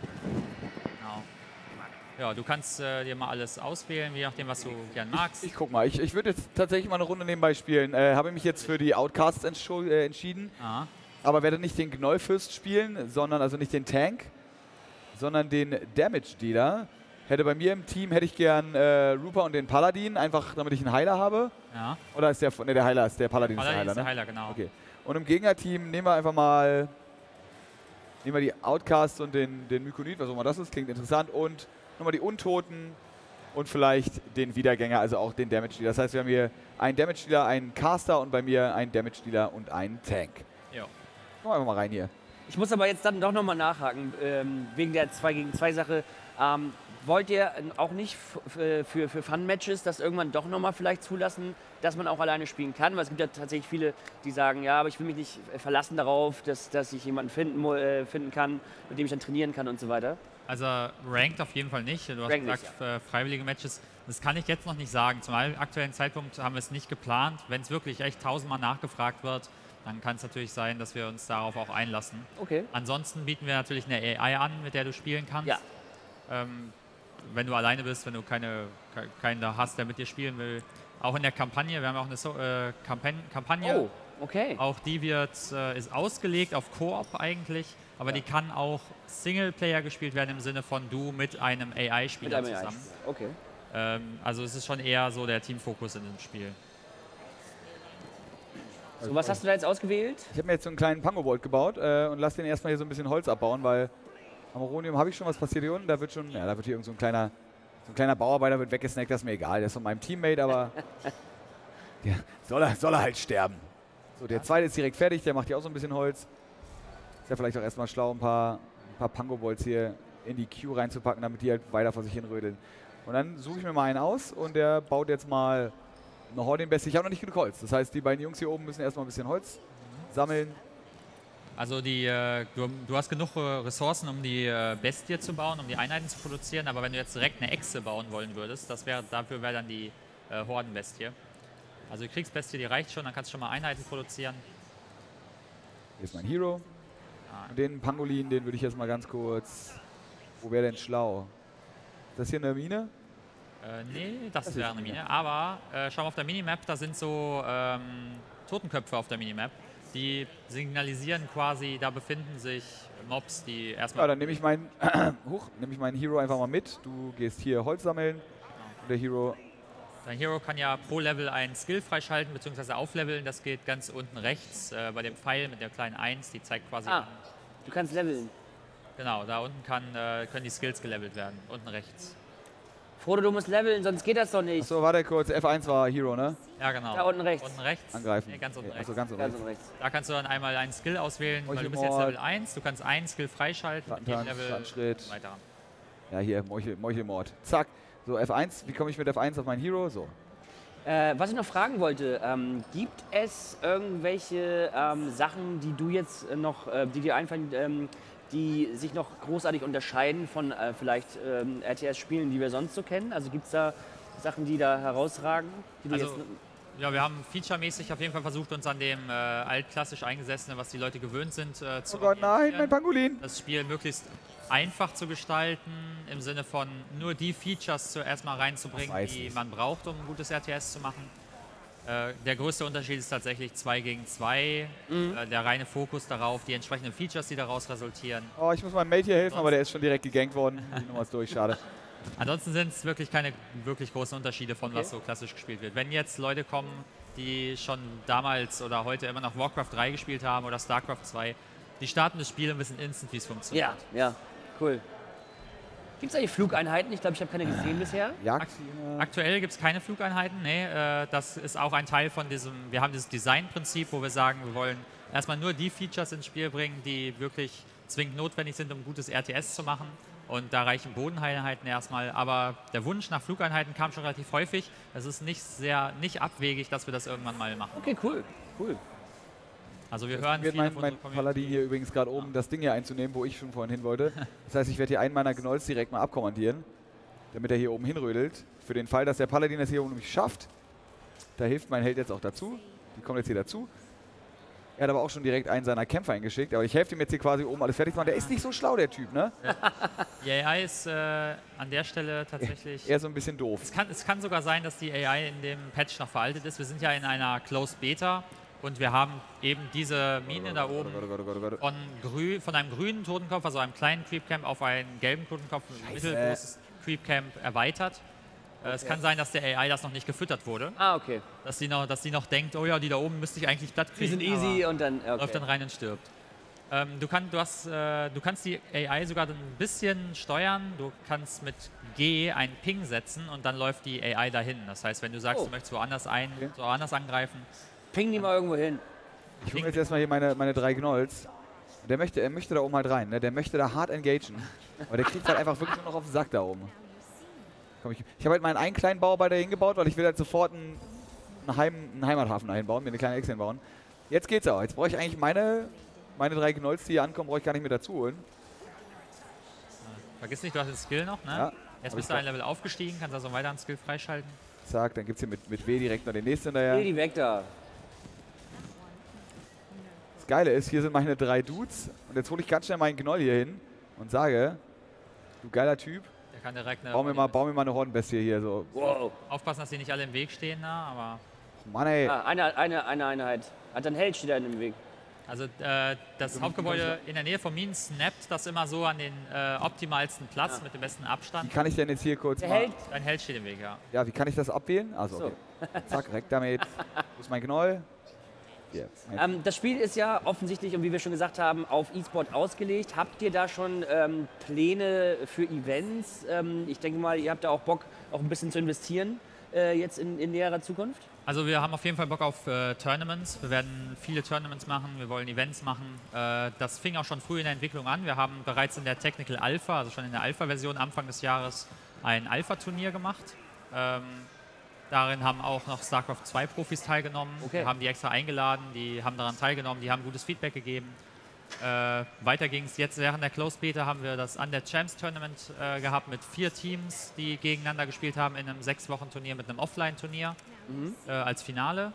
Genau. Ja, du kannst äh, dir mal alles auswählen, je nachdem, was du gern magst. Ich guck mal, ich, ich würde jetzt tatsächlich mal eine Runde nebenbei spielen. Äh, Habe mich jetzt für die Outcasts entschu- äh, entschieden, Aha. aber werde nicht den Gnollfürst spielen, sondern also nicht den Tank, sondern den Damage Dealer. Hätte bei mir im Team hätte ich gern äh, Rupa und den Paladin, einfach damit ich einen Heiler habe. Ja. Oder ist der, ne, der Heiler ist der Paladin, Paladin ist ist der der Heiler, Heiler, genau. ne? Okay. Und im Gegnerteam nehmen wir einfach mal nehmen wir die Outcasts und den, den Mykonid, was auch immer das ist, klingt interessant. Und nochmal die Untoten und vielleicht den Wiedergänger, also auch den Damage Dealer. Das heißt, wir haben hier einen Damage Dealer, einen Caster und bei mir einen Damage Dealer und einen Tank. Jo. Kommen wir einfach mal rein hier. Ich muss aber jetzt dann doch noch mal nachhaken, ähm, wegen der zwei gegen zwei Sache. Ähm, wollt ihr auch nicht f- für, für Fun-Matches das irgendwann doch noch mal vielleicht zulassen, dass man auch alleine spielen kann? Weil es gibt ja tatsächlich viele, die sagen, ja, aber ich will mich nicht verlassen darauf, dass, dass ich jemanden finden, mu- äh, finden kann, mit dem ich dann trainieren kann und so weiter. Also ranked auf jeden Fall nicht. Du hast Ranked gesagt, nicht, für freiwillige Matches. Das kann ich jetzt noch nicht sagen. Zum aktuellen Zeitpunkt haben wir es nicht geplant. Wenn es wirklich echt tausendmal nachgefragt wird, dann kann es natürlich sein, dass wir uns darauf auch einlassen. Okay. Ansonsten bieten wir natürlich eine A I an, mit der du spielen kannst. Ja. Ähm, wenn du alleine bist, wenn du keine, ke- keinen da hast, der mit dir spielen will. Auch in der Kampagne, wir haben auch eine so äh, Kampan Kampagne. Oh, okay. Auch die wird, äh, ist ausgelegt auf Koop eigentlich, aber die kann auch Singleplayer gespielt werden im Sinne von du mit einem A Mit I-Spieler einem A I. zusammen. Okay. Ähm, also es ist schon eher so der Teamfokus in dem Spiel. So, was hast du da jetzt ausgewählt? Ich habe mir jetzt so einen kleinen Pangobolt gebaut äh, und lasse den erstmal hier so ein bisschen Holz abbauen, weil Amaronium habe ich schon, was passiert hier unten? Da wird schon, ja, da wird hier irgend so ein kleiner, so ein kleiner Bauarbeiter wird weggesnackt, das ist mir egal, der ist von meinem Teammate, aber ja, soll, er, soll er halt sterben. So, der zweite ist direkt fertig, der macht hier auch so ein bisschen Holz. Ist ja vielleicht auch erstmal schlau, ein paar paar Pango-Bolts hier in die Queue reinzupacken, damit die halt weiter vor sich hin rödeln. Und dann suche ich mir mal einen aus und der baut jetzt mal eine Horde-Bestie. Ich habe noch nicht genug Holz. Das heißt, die beiden Jungs hier oben müssen erstmal ein bisschen Holz sammeln. Also die, äh, du, du hast genug äh, Ressourcen, um die äh, Bestie zu bauen, um die Einheiten zu produzieren, aber wenn du jetzt direkt eine Echse bauen wollen würdest, das wär, dafür wäre dann die äh, Hordenbestie. Also die Kriegsbestie, die reicht schon, dann kannst du schon mal Einheiten produzieren. Hier ist mein Hero. Ah. Und den Pangolin, den würde ich jetzt mal ganz kurz... Wo wäre denn schlau? Ist das hier eine Mine? Äh, nee, das, das wäre eine Mine. Aber äh, schau mal auf der Minimap, da sind so ähm, Totenköpfe auf der Minimap. Die signalisieren quasi, da befinden sich Mobs, die erstmal... Ja, dann nehme ich meinen Huch, nehme ich meinen Hero einfach mal mit. Du gehst hier Holz sammeln. Und der Hero... Dein Hero kann ja pro Level einen Skill freischalten bzw. aufleveln. Das geht ganz unten rechts äh, bei dem Pfeil mit der kleinen eins. Die zeigt quasi... Ah, du kannst leveln. Genau, da unten kann, äh, können die Skills gelevelt werden. Unten rechts. Frodo, du musst leveln, sonst geht das doch nicht. Achso, warte kurz. F eins war Hero, ne? Ja, genau. Da unten rechts. Unten rechts. Angreifen. Nee, ganz unten okay. rechts. Achso, ganz unten ganz rechts. rechts. Da kannst du dann einmal einen Skill auswählen, weil du bist jetzt Level eins. Du kannst einen Skill freischalten. Mit jedem Level Schritt. weiter. Ja, hier, Meuchel, Meuchelmord. Zack. So, F eins. Wie komme ich mit F eins auf meinen Hero? So. Äh, was ich noch fragen wollte, ähm, gibt es irgendwelche ähm, Sachen, die du jetzt noch, äh, die dir einfallen, ähm, die sich noch großartig unterscheiden von äh, vielleicht ähm, R T S-Spielen, die wir sonst so kennen? Also gibt es da Sachen, die da herausragen? Die du Also, jetzt ja, wir haben featuremäßig auf jeden Fall versucht, uns an dem äh, altklassisch Eingesessenen, was die Leute gewöhnt sind, äh, zu Oh Gott, nein, mein Pangolin! Das Spiel möglichst einfach zu gestalten, im Sinne von nur die Features zuerst mal reinzubringen, die man braucht, um ein gutes R T S zu machen. Äh, der größte Unterschied ist tatsächlich zwei gegen zwei, mhm. äh, der reine Fokus darauf, die entsprechenden Features, die daraus resultieren. Oh, ich muss meinem Mate hier helfen, aber der ist schon direkt gegankt worden. Die Nummer ist durch, schade. Ansonsten sind es wirklich keine wirklich großen Unterschiede von Okay. was so klassisch gespielt wird. Wenn jetzt Leute kommen, die schon damals oder heute immer noch Warcraft drei gespielt haben oder Starcraft zwei, die starten das Spiel und wissen instant, wie es funktioniert. Ja, ja, cool. Gibt es eigentlich Flugeinheiten? Ich glaube, ich habe keine gesehen bisher. Jagd? Aktuell gibt es keine Flugeinheiten, nee. Äh, das ist auch ein Teil von diesem, wir haben dieses Designprinzip, wo wir sagen, wir wollen erstmal nur die Features ins Spiel bringen, die wirklich zwingend notwendig sind, um ein gutes R T S zu machen. Und da reichen Bodeneinheiten erstmal. Aber der Wunsch nach Flugeinheiten kam schon relativ häufig. Es ist nicht sehr, nicht abwegig, dass wir das irgendwann mal machen. Okay, cool, cool. Also wir Jetzt hören wird viel mein, von mein unserer Paladin hier übrigens gerade oben das Ding hier einzunehmen, wo ich schon vorhin hin wollte. Das heißt, ich werde hier einen meiner Gnolls direkt mal abkommandieren, damit er hier oben hinrödelt. Für den Fall, dass der Paladin das hier oben nicht schafft, da hilft mein Held jetzt auch dazu. Die kommt jetzt hier dazu. Er hat aber auch schon direkt einen seiner Kämpfer eingeschickt, aber ich helfe ihm jetzt hier quasi oben alles fertig zu machen. Der ist nicht so schlau, der Typ, ne? Die A I ist äh, an der Stelle tatsächlich... Er ist so ein bisschen doof. Es kann, es kann sogar sein, dass die A I in dem Patch noch veraltet ist. Wir sind ja in einer Closed Beta und wir haben eben diese Mine da oben von, grü von einem grünen Totenkopf, also einem kleinen Creepcamp, auf einen gelben Totenkopf, ein mittelgroßes Creepcamp erweitert. Okay. Es kann sein, dass der A I das noch nicht gefüttert wurde. Ah, okay. Dass sie noch, dass sie noch denkt, oh ja, die da oben müsste ich eigentlich platt kriegen. Die sind easy und dann okay. läuft dann rein und stirbt. Ähm, du, kann, du, hast, äh, du kannst die A I sogar ein bisschen steuern. Du kannst mit G einen Ping setzen und dann läuft die A I dahin. Das heißt, wenn du sagst, oh. du möchtest woanders, ein, okay. woanders angreifen. Ping die mal irgendwo hin. Ich hole jetzt erstmal hier meine, meine drei Gnolls. Der möchte, er möchte da oben halt rein. Ne? Der möchte da hart engagen. Aber der kriegt halt einfach wirklich nur noch auf den Sack da oben. Komm, ich ich habe halt meinen einen kleinen Bauarbeiter hingebaut, weil ich will halt sofort einen, einen, Heim, einen Heimathafen dahin bauen, mir eine kleine Echse hinbauen. Jetzt geht's auch. Jetzt brauche ich eigentlich meine, meine drei Gnolls, die hier ankommen, brauche ich gar nicht mehr dazu holen. Vergiss nicht, du hast den Skill noch, ne? Ja, Jetzt bist du ein Level aufgestiegen, kannst also weiter einen Skill freischalten. Zack, dann gibt es hier mit, mit W direkt noch den nächsten hinterher. Geh die weg da. Das Geile ist, hier sind meine drei Dudes und jetzt hole ich ganz schnell meinen Gnoll hier hin und sage, du geiler Typ, Der kann direkt eine bau mir, mal, bau mir mal eine Hordenbestie hier. So. Wow. Aufpassen, dass die nicht alle im Weg stehen, na, aber... Mann ey. Ah, eine, eine, eine Einheit. Hat ein Held steht da in dem Weg. Also äh, das Hauptgebäude in der Nähe von Minen snappt das immer so an den äh, optimalsten Platz Ja. mit dem besten Abstand. Wie kann ich denn jetzt hier kurz Der mal... Held? Dein Held steht im Weg, ja. Ja, wie kann ich das abwählen? Also, So. okay. Zack, weg damit. Wo ist mein Gnoll? Hier. Ähm, das Spiel ist ja offensichtlich, und wie wir schon gesagt haben, auf E-Sport ausgelegt. Habt ihr da schon ähm, Pläne für Events? Ähm, ich denke mal, ihr habt da auch Bock, auch ein bisschen zu investieren äh, jetzt in, in näherer Zukunft? Also wir haben auf jeden Fall Bock auf äh, Tournaments. Wir werden viele Tournaments machen, wir wollen Events machen. Äh, das fing auch schon früh in der Entwicklung an. Wir haben bereits in der Technical Alpha, also schon in der Alpha-Version Anfang des Jahres, ein Alpha-Turnier gemacht. Ähm, darin haben auch noch StarCraft zwei Profis teilgenommen. Okay. Wir haben die extra eingeladen, die haben daran teilgenommen, die haben gutes Feedback gegeben. Äh, weiter ging es jetzt während der Closed Beta, haben wir das Undead Champs Tournament äh, gehabt mit vier Teams, die gegeneinander gespielt haben in einem sechs Wochen Turnier mit einem Offline-Turnier mhm. äh, als Finale.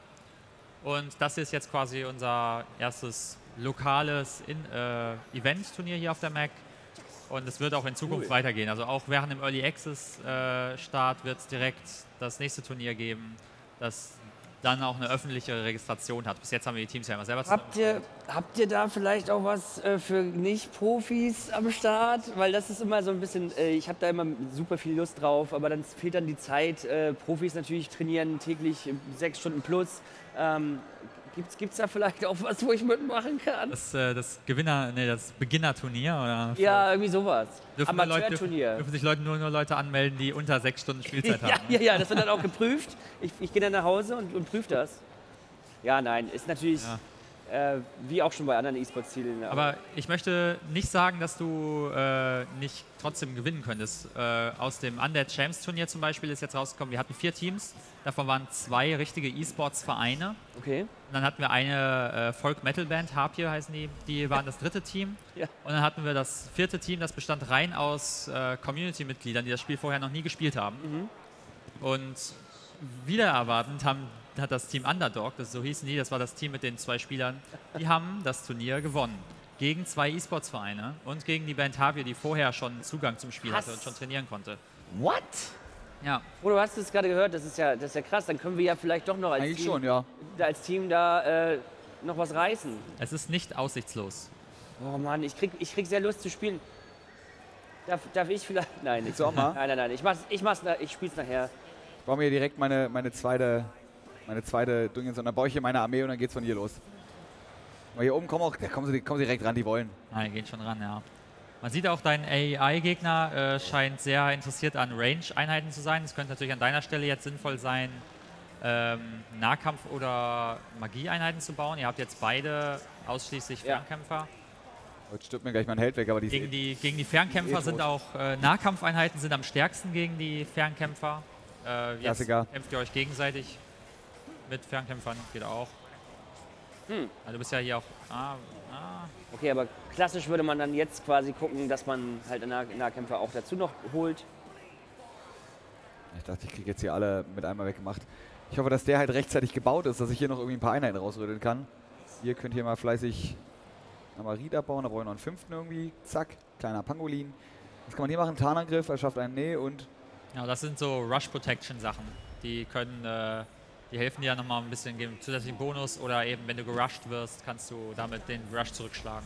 Und das ist jetzt quasi unser erstes lokales in, äh, Event-Turnier hier auf der Mac. Und es wird auch in Zukunft cool. weitergehen. Also auch während dem Early Access äh, Start wird es direkt das nächste Turnier geben, das dann auch eine öffentliche Registration hat. Bis jetzt haben wir die Teams ja immer selber zusammen. Habt ihr, habt ihr da vielleicht auch was äh, für Nicht-Profis am Start? Weil das ist immer so ein bisschen, äh, ich habe da immer super viel Lust drauf, aber dann fehlt dann die Zeit. Äh, Profis natürlich trainieren täglich sechs Stunden plus. Ähm, Gibt es da vielleicht auch was, wo ich mitmachen kann? Das, äh, das Gewinner, nee, das Beginner-Turnier? Oder ja, irgendwie sowas. Amateur-Turnier. Dürfen, dürfen sich Leute, nur, nur Leute anmelden, die unter sechs Stunden Spielzeit ja, haben? Ja, ja, das wird dann auch geprüft. Ich, ich gehe dann nach Hause und, und prüfe das. Ja, nein, ist natürlich ja. äh, wie auch schon bei anderen E-Sports-Zielen. Aber, aber ich möchte nicht sagen, dass du äh, nicht trotzdem gewinnen könntest. Äh, aus dem Undead Champs Turnier zum Beispiel ist jetzt rausgekommen, wir hatten vier Teams. Davon waren zwei richtige E-Sports-Vereine. Okay. Und dann hatten wir eine äh, Folk-Metal-Band, Harpier heißen die, die waren das dritte Team. Ja. Und dann hatten wir das vierte Team, das bestand rein aus äh, Community-Mitgliedern, die das Spiel vorher noch nie gespielt haben. Mhm. Und wieder erwartend haben, hat das Team Underdog, das so hießen die, das war das Team mit den zwei Spielern, die haben das Turnier gewonnen. Gegen zwei E-Sports-Vereine und gegen die Band Harpier, die vorher schon Zugang zum Spiel Was? hatte und schon trainieren konnte. What? Ja. Oh, du hast es gerade gehört, das ist, ja, das ist ja krass. Dann können wir ja vielleicht doch noch als, Eigentlich Team, schon, ja. als Team da äh, noch was reißen. Es ist nicht aussichtslos. Oh Mann, ich krieg, ich krieg sehr Lust zu spielen. Darf, darf ich vielleicht? Nein, nicht. Auch mal? Nein, nein, nein. Ich, mach's, ich, mach's, ich spiel's nachher. Ich baue mir direkt meine, meine zweite, meine zweite Dingens und dann baue ich hier meine Armee und dann geht's von hier los. Aber hier oben kommen auch, da kommen sie, kommen sie direkt ran, die wollen. Nein, gehen schon ran, ja. Man sieht auch, dein A I-Gegner äh, scheint sehr interessiert an Range-Einheiten zu sein. Es könnte natürlich an deiner Stelle jetzt sinnvoll sein, ähm, Nahkampf- oder Magie-Einheiten zu bauen. Ihr habt jetzt beide ausschließlich Ja. Fernkämpfer. Jetzt stirbt mir gleich mein Held weg, aber die Gegen die, gegen die Fernkämpfer sind auch äh, Nahkampfeinheiten sind am stärksten gegen die Fernkämpfer. Äh, jetzt Klassiker. kämpft ihr euch gegenseitig mit Fernkämpfern, geht auch. Hm. Also du bist ja hier auch... Ah, ah. Okay, aber klassisch würde man dann jetzt quasi gucken, dass man halt einen Nah Nahkämpfer auch dazu noch holt. Ich dachte, ich kriege jetzt hier alle mit einmal weggemacht. Ich hoffe, dass der halt rechtzeitig gebaut ist, dass ich hier noch irgendwie ein paar Einheiten rausrütteln kann. Ihr könnt hier mal fleißig nochmal Ried abbauen, da brauche ich noch einen fünften irgendwie. Zack, kleiner Pangolin. Was kann man hier machen? Tarnangriff, er schafft einen Nee und... Ja, das sind so Rush-Protection-Sachen. Die können... Äh, Die helfen dir nochmal ein bisschen, geben zusätzlichen Bonus oder eben, wenn du gerusht wirst, kannst du damit den Rush zurückschlagen.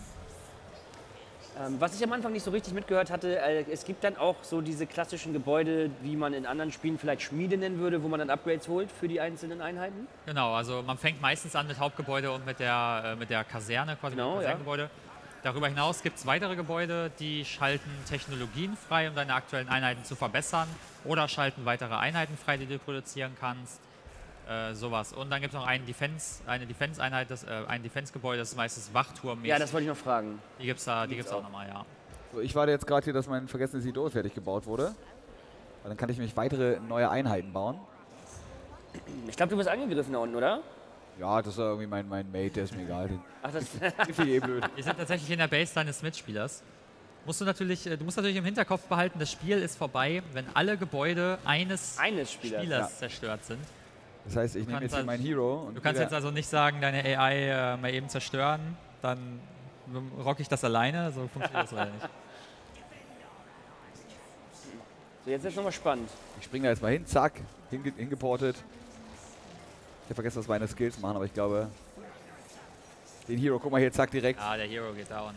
Ähm, was ich am Anfang nicht so richtig mitgehört hatte, äh, es gibt dann auch so diese klassischen Gebäude, wie man in anderen Spielen vielleicht Schmiede nennen würde, wo man dann Upgrades holt für die einzelnen Einheiten. Genau, also man fängt meistens an mit Hauptgebäude und mit der, äh, mit der Kaserne, quasi Genau, mit dem Kasernengebäude. Darüber hinaus gibt es weitere Gebäude, die schalten Technologien frei, um deine aktuellen Einheiten zu verbessern, oder schalten weitere Einheiten frei, die du produzieren kannst. Äh, sowas. Und dann gibt es noch einen Defense, eine Defense-Einheit, das, äh, ein Defense-Gebäude, das ist meistens Wachturmmäßig. Ja, das wollte ich noch fragen. Die gibt es da, die gibt's auch nochmal, ja. So, ich warte jetzt gerade hier, dass mein vergessenes Idol fertig gebaut wurde. Weil dann kann ich nämlich weitere neue Einheiten bauen. Ich glaube, du bist angegriffen da unten, oder? Ja, das ist ja irgendwie mein, mein Mate, der ist mir egal. Den Ach, das finde ich eh blöd. Wir sind tatsächlich in der Base deines Mitspielers. Musst du, natürlich, du musst natürlich im Hinterkopf behalten, das Spiel ist vorbei, wenn alle Gebäude eines, Eines Spielers, Spielers ja. zerstört sind. Das heißt, ich nehme jetzt hier also, meinen Hero. Und du kannst jetzt also nicht sagen, deine A I äh, mal eben zerstören, dann rock ich das alleine, so funktioniert das leider nicht. So, jetzt ist es nochmal spannend. Ich springe da jetzt mal hin, zack, hinge hingeportet. Ich habe vergessen, was meine Skills machen, aber ich glaube, den Hero, guck mal hier, zack, direkt. Ah, der Hero geht down.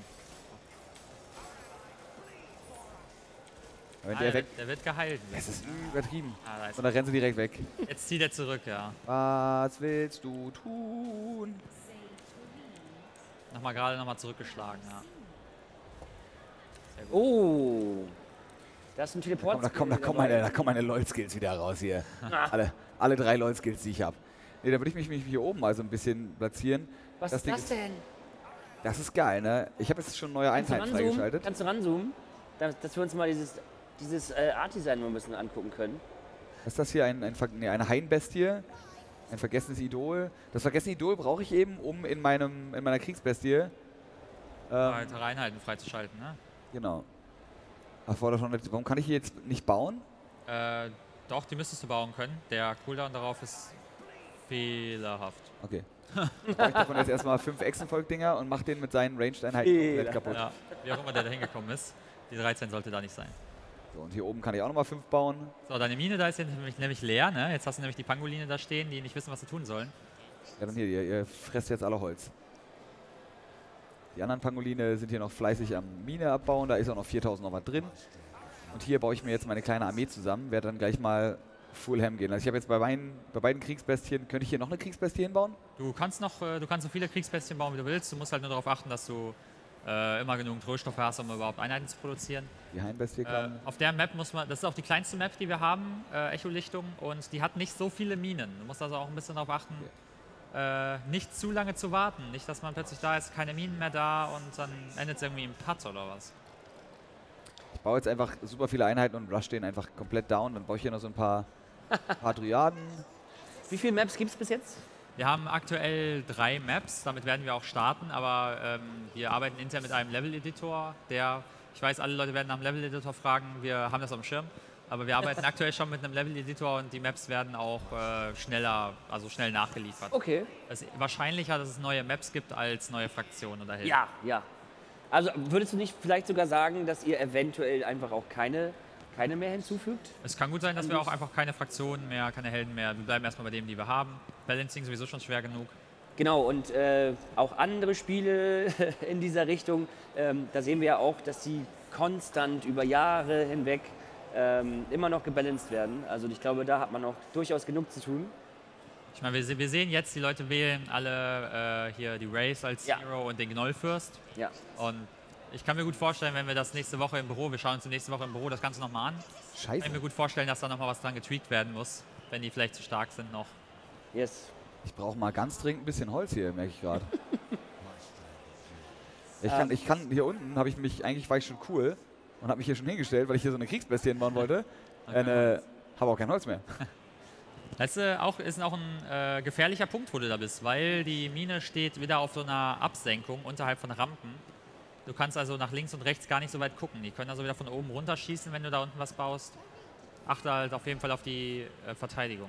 Wenn Ah, der, der, weg, wird, der wird geheilt. das ist übertrieben. Ah, da ist Und dann rennen sie direkt weg. Jetzt zieht er zurück, ja. Was willst du tun? Nochmal gerade nochmal zurückgeschlagen, ja. Sehr gut. Oh, das ist ein Da Teleport. kommen, da kommen, da kommen meine, da kommen meine LOL-Skills wieder raus hier. alle, alle drei LOL-Skills, die ich habe. Nee, da würde ich mich, mich hier oben mal so ein bisschen platzieren. Was das ist Ding das denn? Das ist geil, ne? Ich habe jetzt schon neue Kannst du Einheiten ranzoomen? freigeschaltet. Kannst du ranzoomen? Dass, dass wir uns mal dieses, dieses äh, Art-Design mal ein bisschen angucken können. Was ist das hier? Ein, ein, Ver- nee, eine Hainbestie? Ein vergessenes Idol? Das vergessene Idol brauche ich eben, um in, meinem, in meiner Kriegsbestie ähm, Weitere Einheiten freizuschalten, ne? genau. Ach, war das schon, warum kann ich hier jetzt nicht bauen? Äh, doch, die müsstest du bauen können. Der Cooldown darauf ist fehlerhaft. Okay. Ich brauche davon jetzt erstmal fünf Echsenvolk-Dinger und mach den mit seinen Ranged-Einheiten komplett kaputt. Ja, wie auch immer der da hingekommen ist. Die dreizehn sollte da nicht sein. So, und hier oben kann ich auch nochmal fünf bauen. So, deine Mine da ist jetzt nämlich, nämlich leer, ne? Jetzt hast du nämlich die Pangoline da stehen, die nicht wissen, was sie tun sollen. Ja, dann hier, ihr, ihr fresst jetzt alle Holz. Die anderen Pangoline sind hier noch fleißig am Mine abbauen, da ist auch noch viertausend noch was drin. Und hier baue ich mir jetzt meine kleine Armee zusammen, werde dann gleich mal Full Ham gehen. Also ich habe jetzt bei beiden, bei beiden Kriegsbestien, könnte ich hier noch eine Kriegsbestie hinbauen? Du kannst noch, äh, du kannst so viele Kriegsbestien bauen, wie du willst. Du musst halt nur darauf achten, dass du äh, immer genug Rohstoffe hast, um überhaupt Einheiten zu produzieren. Die Hainbestie Äh, kann... auf der Map muss man, das ist auch die kleinste Map, die wir haben, äh, Echolichtung, und die hat nicht so viele Minen. Du musst also auch ein bisschen darauf achten, äh, nicht zu lange zu warten. Nicht, dass man plötzlich da ist, keine Minen mehr da und dann endet es irgendwie im Putt oder was. Ich baue jetzt einfach super viele Einheiten und rush den einfach komplett down. Dann baue ich hier noch so ein paar, paar Dryaden. Wie viele Maps gibt es bis jetzt? Wir haben aktuell drei Maps, damit werden wir auch starten, aber ähm, wir arbeiten intern mit einem Level-Editor, der, ich weiß, alle Leute werden nach dem Level-Editor fragen, wir haben das auf dem Schirm, aber wir arbeiten aktuell schon mit einem Level-Editor und die Maps werden auch äh, schneller, also schnell nachgeliefert. Okay. Es ist wahrscheinlicher, dass es neue Maps gibt als neue Fraktionen oder Helden. Ja, ja. Also würdest du nicht vielleicht sogar sagen, dass ihr eventuell einfach auch keine, keine mehr hinzufügt? Es kann gut sein, dass wir auch einfach keine Fraktionen mehr, keine Helden mehr, wir bleiben erstmal bei dem, die wir haben. Balancing sowieso schon schwer genug. Genau, und äh, auch andere Spiele in dieser Richtung, ähm, da sehen wir ja auch, dass sie konstant über Jahre hinweg ähm, immer noch gebalanced werden. Also ich glaube, da hat man auch durchaus genug zu tun. Ich meine, wir, se- wir sehen jetzt, die Leute wählen alle äh, hier die Wraith als Ja. Hero und den Gnollfürst. Ja. Und ich kann mir gut vorstellen, wenn wir das nächste Woche im Büro, wir schauen uns nächste Woche im Büro das Ganze nochmal an. Scheiße. Kann ich mir gut vorstellen, dass da nochmal was dran getweakt werden muss, wenn die vielleicht zu stark sind noch. Yes. Ich brauche mal ganz dringend ein bisschen Holz hier, merke ich gerade. ich, kann, ich kann, hier unten habe ich mich, eigentlich war ich schon cool und habe mich hier schon hingestellt, weil ich hier so eine Kriegsbestie hinbauen wollte. äh, habe auch kein Holz mehr. Das ist, äh, auch, ist auch ein äh, gefährlicher Punkt, wo du da bist, weil die Mine steht wieder auf so einer Absenkung unterhalb von Rampen. Du kannst also nach links und rechts gar nicht so weit gucken. Die können also wieder von oben runterschießen, wenn du da unten was baust. Achte halt auf jeden Fall auf die äh, Verteidigung.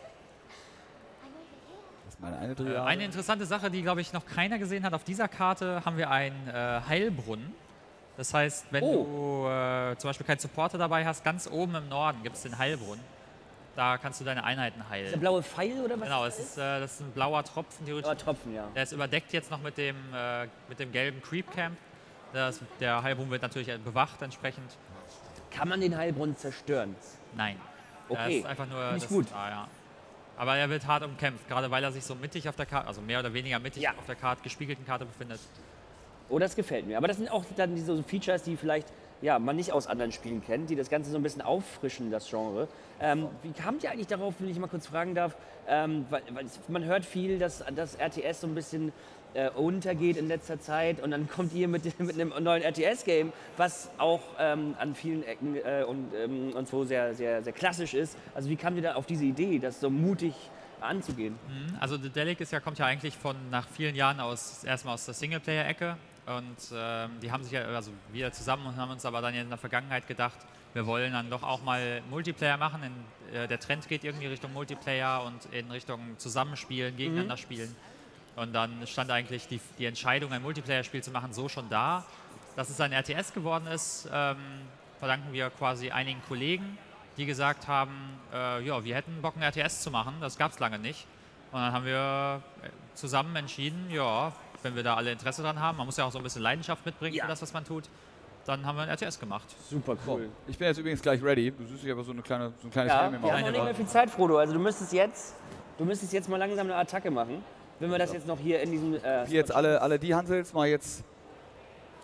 Das ist meine eine Äh, Dryade. eine interessante Sache, die, glaube ich, noch keiner gesehen hat, auf dieser Karte haben wir einen äh, Heilbrunnen. Das heißt, wenn Oh. du äh, zum Beispiel keinen Supporter dabei hast, ganz oben im Norden gibt es den Heilbrunnen. Da kannst du deine Einheiten heilen. Der blaue Pfeil oder was? Genau, das es ist, äh, das ist ein blauer Tropfen. theoretisch. Blauer Tropfen, ja. Der ist überdeckt jetzt noch mit dem, äh, mit dem gelben Creep Camp. Das, der Heilbrunnen wird natürlich bewacht entsprechend. Kann man den Heilbrunnen zerstören? Nein. Der Okay, ist einfach nur Find ich das- gut. Ah, ja. Aber er wird hart umkämpft, gerade weil er sich so mittig auf der Karte, also mehr oder weniger mittig Ja. auf der Karte, gespiegelten Karte befindet. Oh, das gefällt mir. Aber das sind auch dann diese so Features, die vielleicht ja, man nicht aus anderen Spielen kennt, die das Ganze so ein bisschen auffrischen, das Genre. Ähm, wie kamt ihr eigentlich darauf, wenn ich mal kurz fragen darf? Ähm, weil, weil es, man hört viel, dass das R T S so ein bisschen äh, untergeht in letzter Zeit und dann kommt ihr mit, mit einem neuen R T S-Game, was auch ähm, an vielen Ecken äh, und, ähm, und so sehr, sehr, sehr klassisch ist. Also wie kamt ihr da auf diese Idee, das so mutig anzugehen? Mhm. Also Dedelic ist ja, kommt ja eigentlich von nach vielen Jahren aus erstmal aus der Singleplayer-Ecke. Und ähm, die haben sich ja, also wir zusammen haben uns aber dann in der Vergangenheit gedacht, wir wollen dann doch auch mal Multiplayer machen. In, äh, der Trend geht irgendwie Richtung Multiplayer und in Richtung Zusammenspielen, gegeneinander spielen. Und dann stand eigentlich die, die Entscheidung, ein Multiplayer-Spiel zu machen, so schon da. Dass es ein R T S geworden ist, ähm, verdanken wir quasi einigen Kollegen, die gesagt haben, äh, ja, wir hätten Bock, ein R T S zu machen. Das gab es lange nicht. Und dann haben wir zusammen entschieden, ja, wenn wir da alle Interesse dran haben, man muss ja auch so ein bisschen Leidenschaft mitbringen Ja. für das, was man tut, dann haben wir ein R T S gemacht. Super cool. Ich bin jetzt übrigens gleich ready. Du siehst, ich habe so, eine kleine, so ein kleines Ja, Helm im wir haben Auge. noch nicht mehr viel Zeit, Frodo. Also du müsstest jetzt, du müsstest jetzt mal langsam eine Attacke machen. Wenn wir das jetzt noch hier in diesem... Äh, Hier jetzt alle, alle die Hansels mal jetzt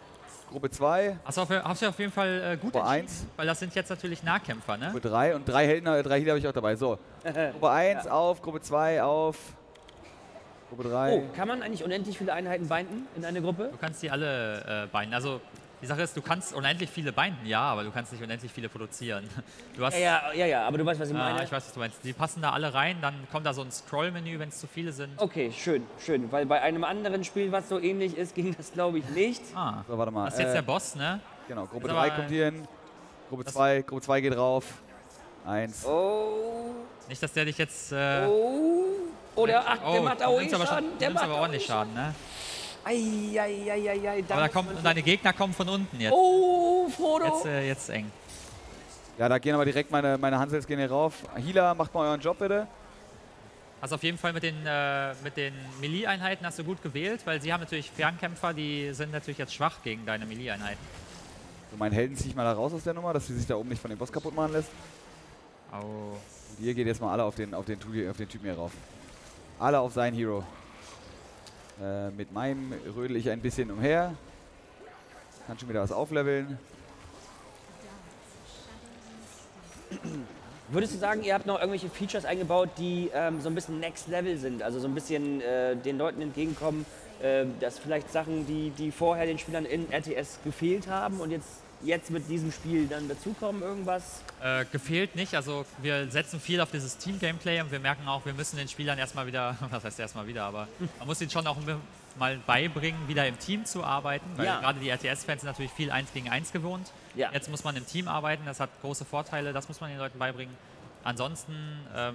Gruppe zwei. Hast du auf, hast du auf jeden Fall äh, gut Gruppe entschieden, eins. weil das sind jetzt natürlich Nahkämpfer, ne? Gruppe drei und drei Helden, äh, drei Healer habe ich auch dabei. So, Gruppe eins Ja. auf, Gruppe zwei auf, Gruppe drei. Oh, kann man eigentlich unendlich viele Einheiten binden in eine Gruppe? Du kannst die alle äh, binden. Also die Sache ist, du kannst unendlich viele binden, ja, aber du kannst nicht unendlich viele produzieren. Du hast, Ja, ja, ja, ja, aber du weißt, was ich meine. äh, ich weiß, was du meinst. Die passen da alle rein, dann kommt da so ein Scroll-Menü, wenn es zu viele sind. Okay, schön, schön. Weil bei einem anderen Spiel, was so ähnlich ist, ging das, glaube ich, nicht. Ah, So, warte mal. das ist jetzt äh, der Boss, ne? Genau, Gruppe Ist drei aber- kommt hier hin. Gruppe zwei, Gruppe zwei geht rauf. Eins. Oh, Nicht, dass der dich jetzt... Äh, oh. Oh, der, ach, der oh, macht du auch eh nimmst aber, Schaden. schon, du Der nimmst macht aber auch ordentlich eh Schaden, ne? Eieieiei. Aber da kommt, und deine Gegner kommen von unten jetzt. Oh, Frodo. Jetzt, äh, jetzt eng. Ja, da gehen aber direkt meine, meine Hansels gehen hier rauf. Healer, macht mal euren Job bitte. Also auf jeden Fall mit den, äh, mit den Melee-Einheiten hast du gut gewählt, weil sie haben natürlich Fernkämpfer, die sind natürlich jetzt schwach gegen deine Melee-Einheiten. So, meinen Helden ziehe ich mal da raus aus der Nummer, dass sie sich da oben nicht von dem Boss kaputt machen lässt. Au. Und ihr geht jetzt mal alle auf den, auf den, Tu- auf den Typen hier rauf. Alle auf seinen Hero. Äh, mit meinem rödel ich ein bisschen umher. Kann schon wieder was aufleveln. Würdest du sagen, ihr habt noch irgendwelche Features eingebaut, die ähm, so ein bisschen Next Level sind, also so ein bisschen äh, den Leuten entgegenkommen, äh, dass vielleicht Sachen, die, die vorher den Spielern in R T S gefehlt haben und jetzt, jetzt mit diesem Spiel dann dazukommen, irgendwas? Äh, gefehlt nicht, also wir setzen viel auf dieses Team-Gameplay und wir merken auch, wir müssen den Spielern erstmal wieder, was heißt erstmal wieder, aber man muss ihnen schon auch mal beibringen, wieder im Team zu arbeiten, weil Ja. gerade die R T S-Fans sind natürlich viel eins gegen eins gewohnt. Ja. Jetzt muss man im Team arbeiten, das hat große Vorteile, das muss man den Leuten beibringen. Ansonsten, ähm,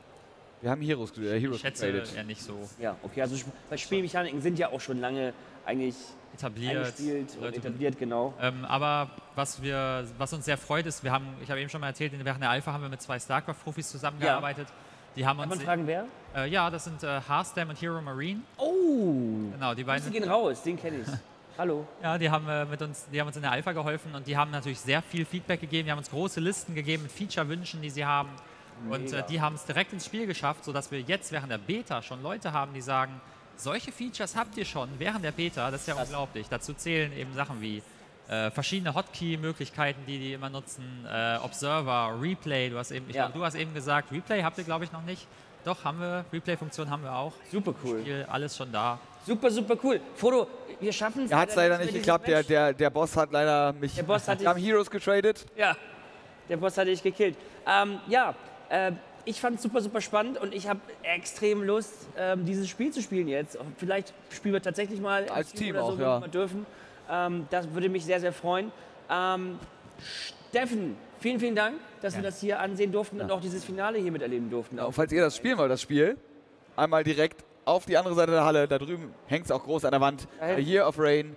Wir haben Heroes, äh, Heroes ich schätze getradet. eher nicht so Ja, okay, also Sp- weil Spielmechaniken sind ja auch schon lange eigentlich etabliert. eingespielt und Leute- etabliert, genau. Ähm, aber was, wir, was uns sehr freut, ist, wir haben, ich habe eben schon mal erzählt, während der Alpha haben wir mit zwei StarCraft-Profis zusammengearbeitet. Die haben Kann uns, man fragen, wer? äh, ja, das sind äh, Hearthstone und Hero Marine. Oh, Genau, die die beiden. gehen raus, den kenne ich. Hallo. Ja, die haben, äh, mit uns, die haben uns in der Alpha geholfen und die haben natürlich sehr viel Feedback gegeben. Die haben uns große Listen gegeben mit Feature-Wünschen, die sie haben. Und äh, Mega. die haben es direkt ins Spiel geschafft, sodass wir jetzt während der Beta schon Leute haben, die sagen, solche Features habt ihr schon während der Beta, das ist ja Krass. unglaublich. Dazu zählen eben Sachen wie äh, verschiedene Hotkey-Möglichkeiten, die die immer nutzen, äh, Observer, Replay, du hast eben, ich Ja. glaub, du hast eben gesagt, Replay habt ihr glaube ich noch nicht. Doch, haben wir, Replay-Funktion haben wir auch. Super cool. Spiel, alles schon da. Super, super cool. Frodo, wir schaffen es. Er hat es leider nicht geklappt, der, der, der Boss hat leider mich... Der Boss hat wir haben dich- Heroes getradet. Ja, der Boss hatte ich gekillt. Ähm, ja, äh, ich fand es super, super spannend und ich habe extrem Lust, ähm, dieses Spiel zu spielen jetzt. Vielleicht spielen wir tatsächlich mal im Als Team oder auch, so, wenn ja. wir mal dürfen. Ähm, das würde mich sehr, sehr freuen. Ähm, Steffen, vielen, vielen Dank, dass wir das hier ansehen durften und auch dieses Finale hier miterleben durften. Und falls ihr das spielen wollt, das Spiel, einmal direkt auf die andere Seite der Halle, da drüben hängt es auch groß an der Wand. Da hinten. A Year of Rain.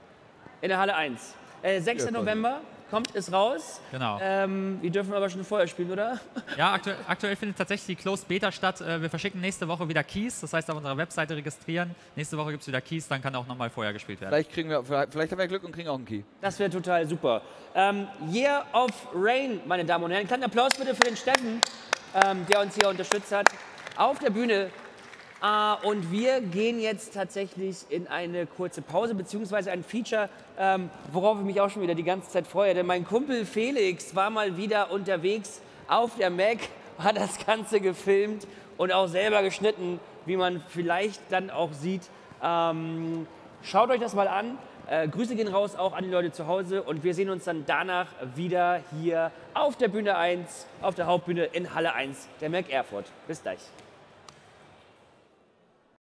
In der Halle eins. Äh, sechster Ja, November kommt es raus. Genau. Ähm, wir dürfen aber schon vorher spielen, oder? Ja, aktuell, aktuell findet tatsächlich die Closed Beta statt. Äh, Wir verschicken nächste Woche wieder Keys, das heißt auf unserer Webseite registrieren. Nächste Woche gibt es wieder Keys, dann kann auch nochmal vorher gespielt werden. Vielleicht, kriegen wir, vielleicht vielleicht haben wir Glück und kriegen auch einen Key. Das wäre total super. Ähm, Year of Rain, meine Damen und Herren. Kleinen Applaus bitte für den Steffen, ähm, der uns hier unterstützt hat. Auf der Bühne. Äh, und wir gehen jetzt tatsächlich in eine kurze Pause, beziehungsweise ein Feature, ähm, worauf ich mich auch schon wieder die ganze Zeit freue. Denn mein Kumpel Felix war mal wieder unterwegs auf der Mac, hat das Ganze gefilmt und auch selber geschnitten, wie man vielleicht dann auch sieht. Ähm, schaut euch das mal an. Äh, Grüße gehen raus auch an die Leute zu Hause und wir sehen uns dann danach wieder hier auf der Bühne eins, auf der Hauptbühne in Halle eins der Mac Erfurt. Bis gleich.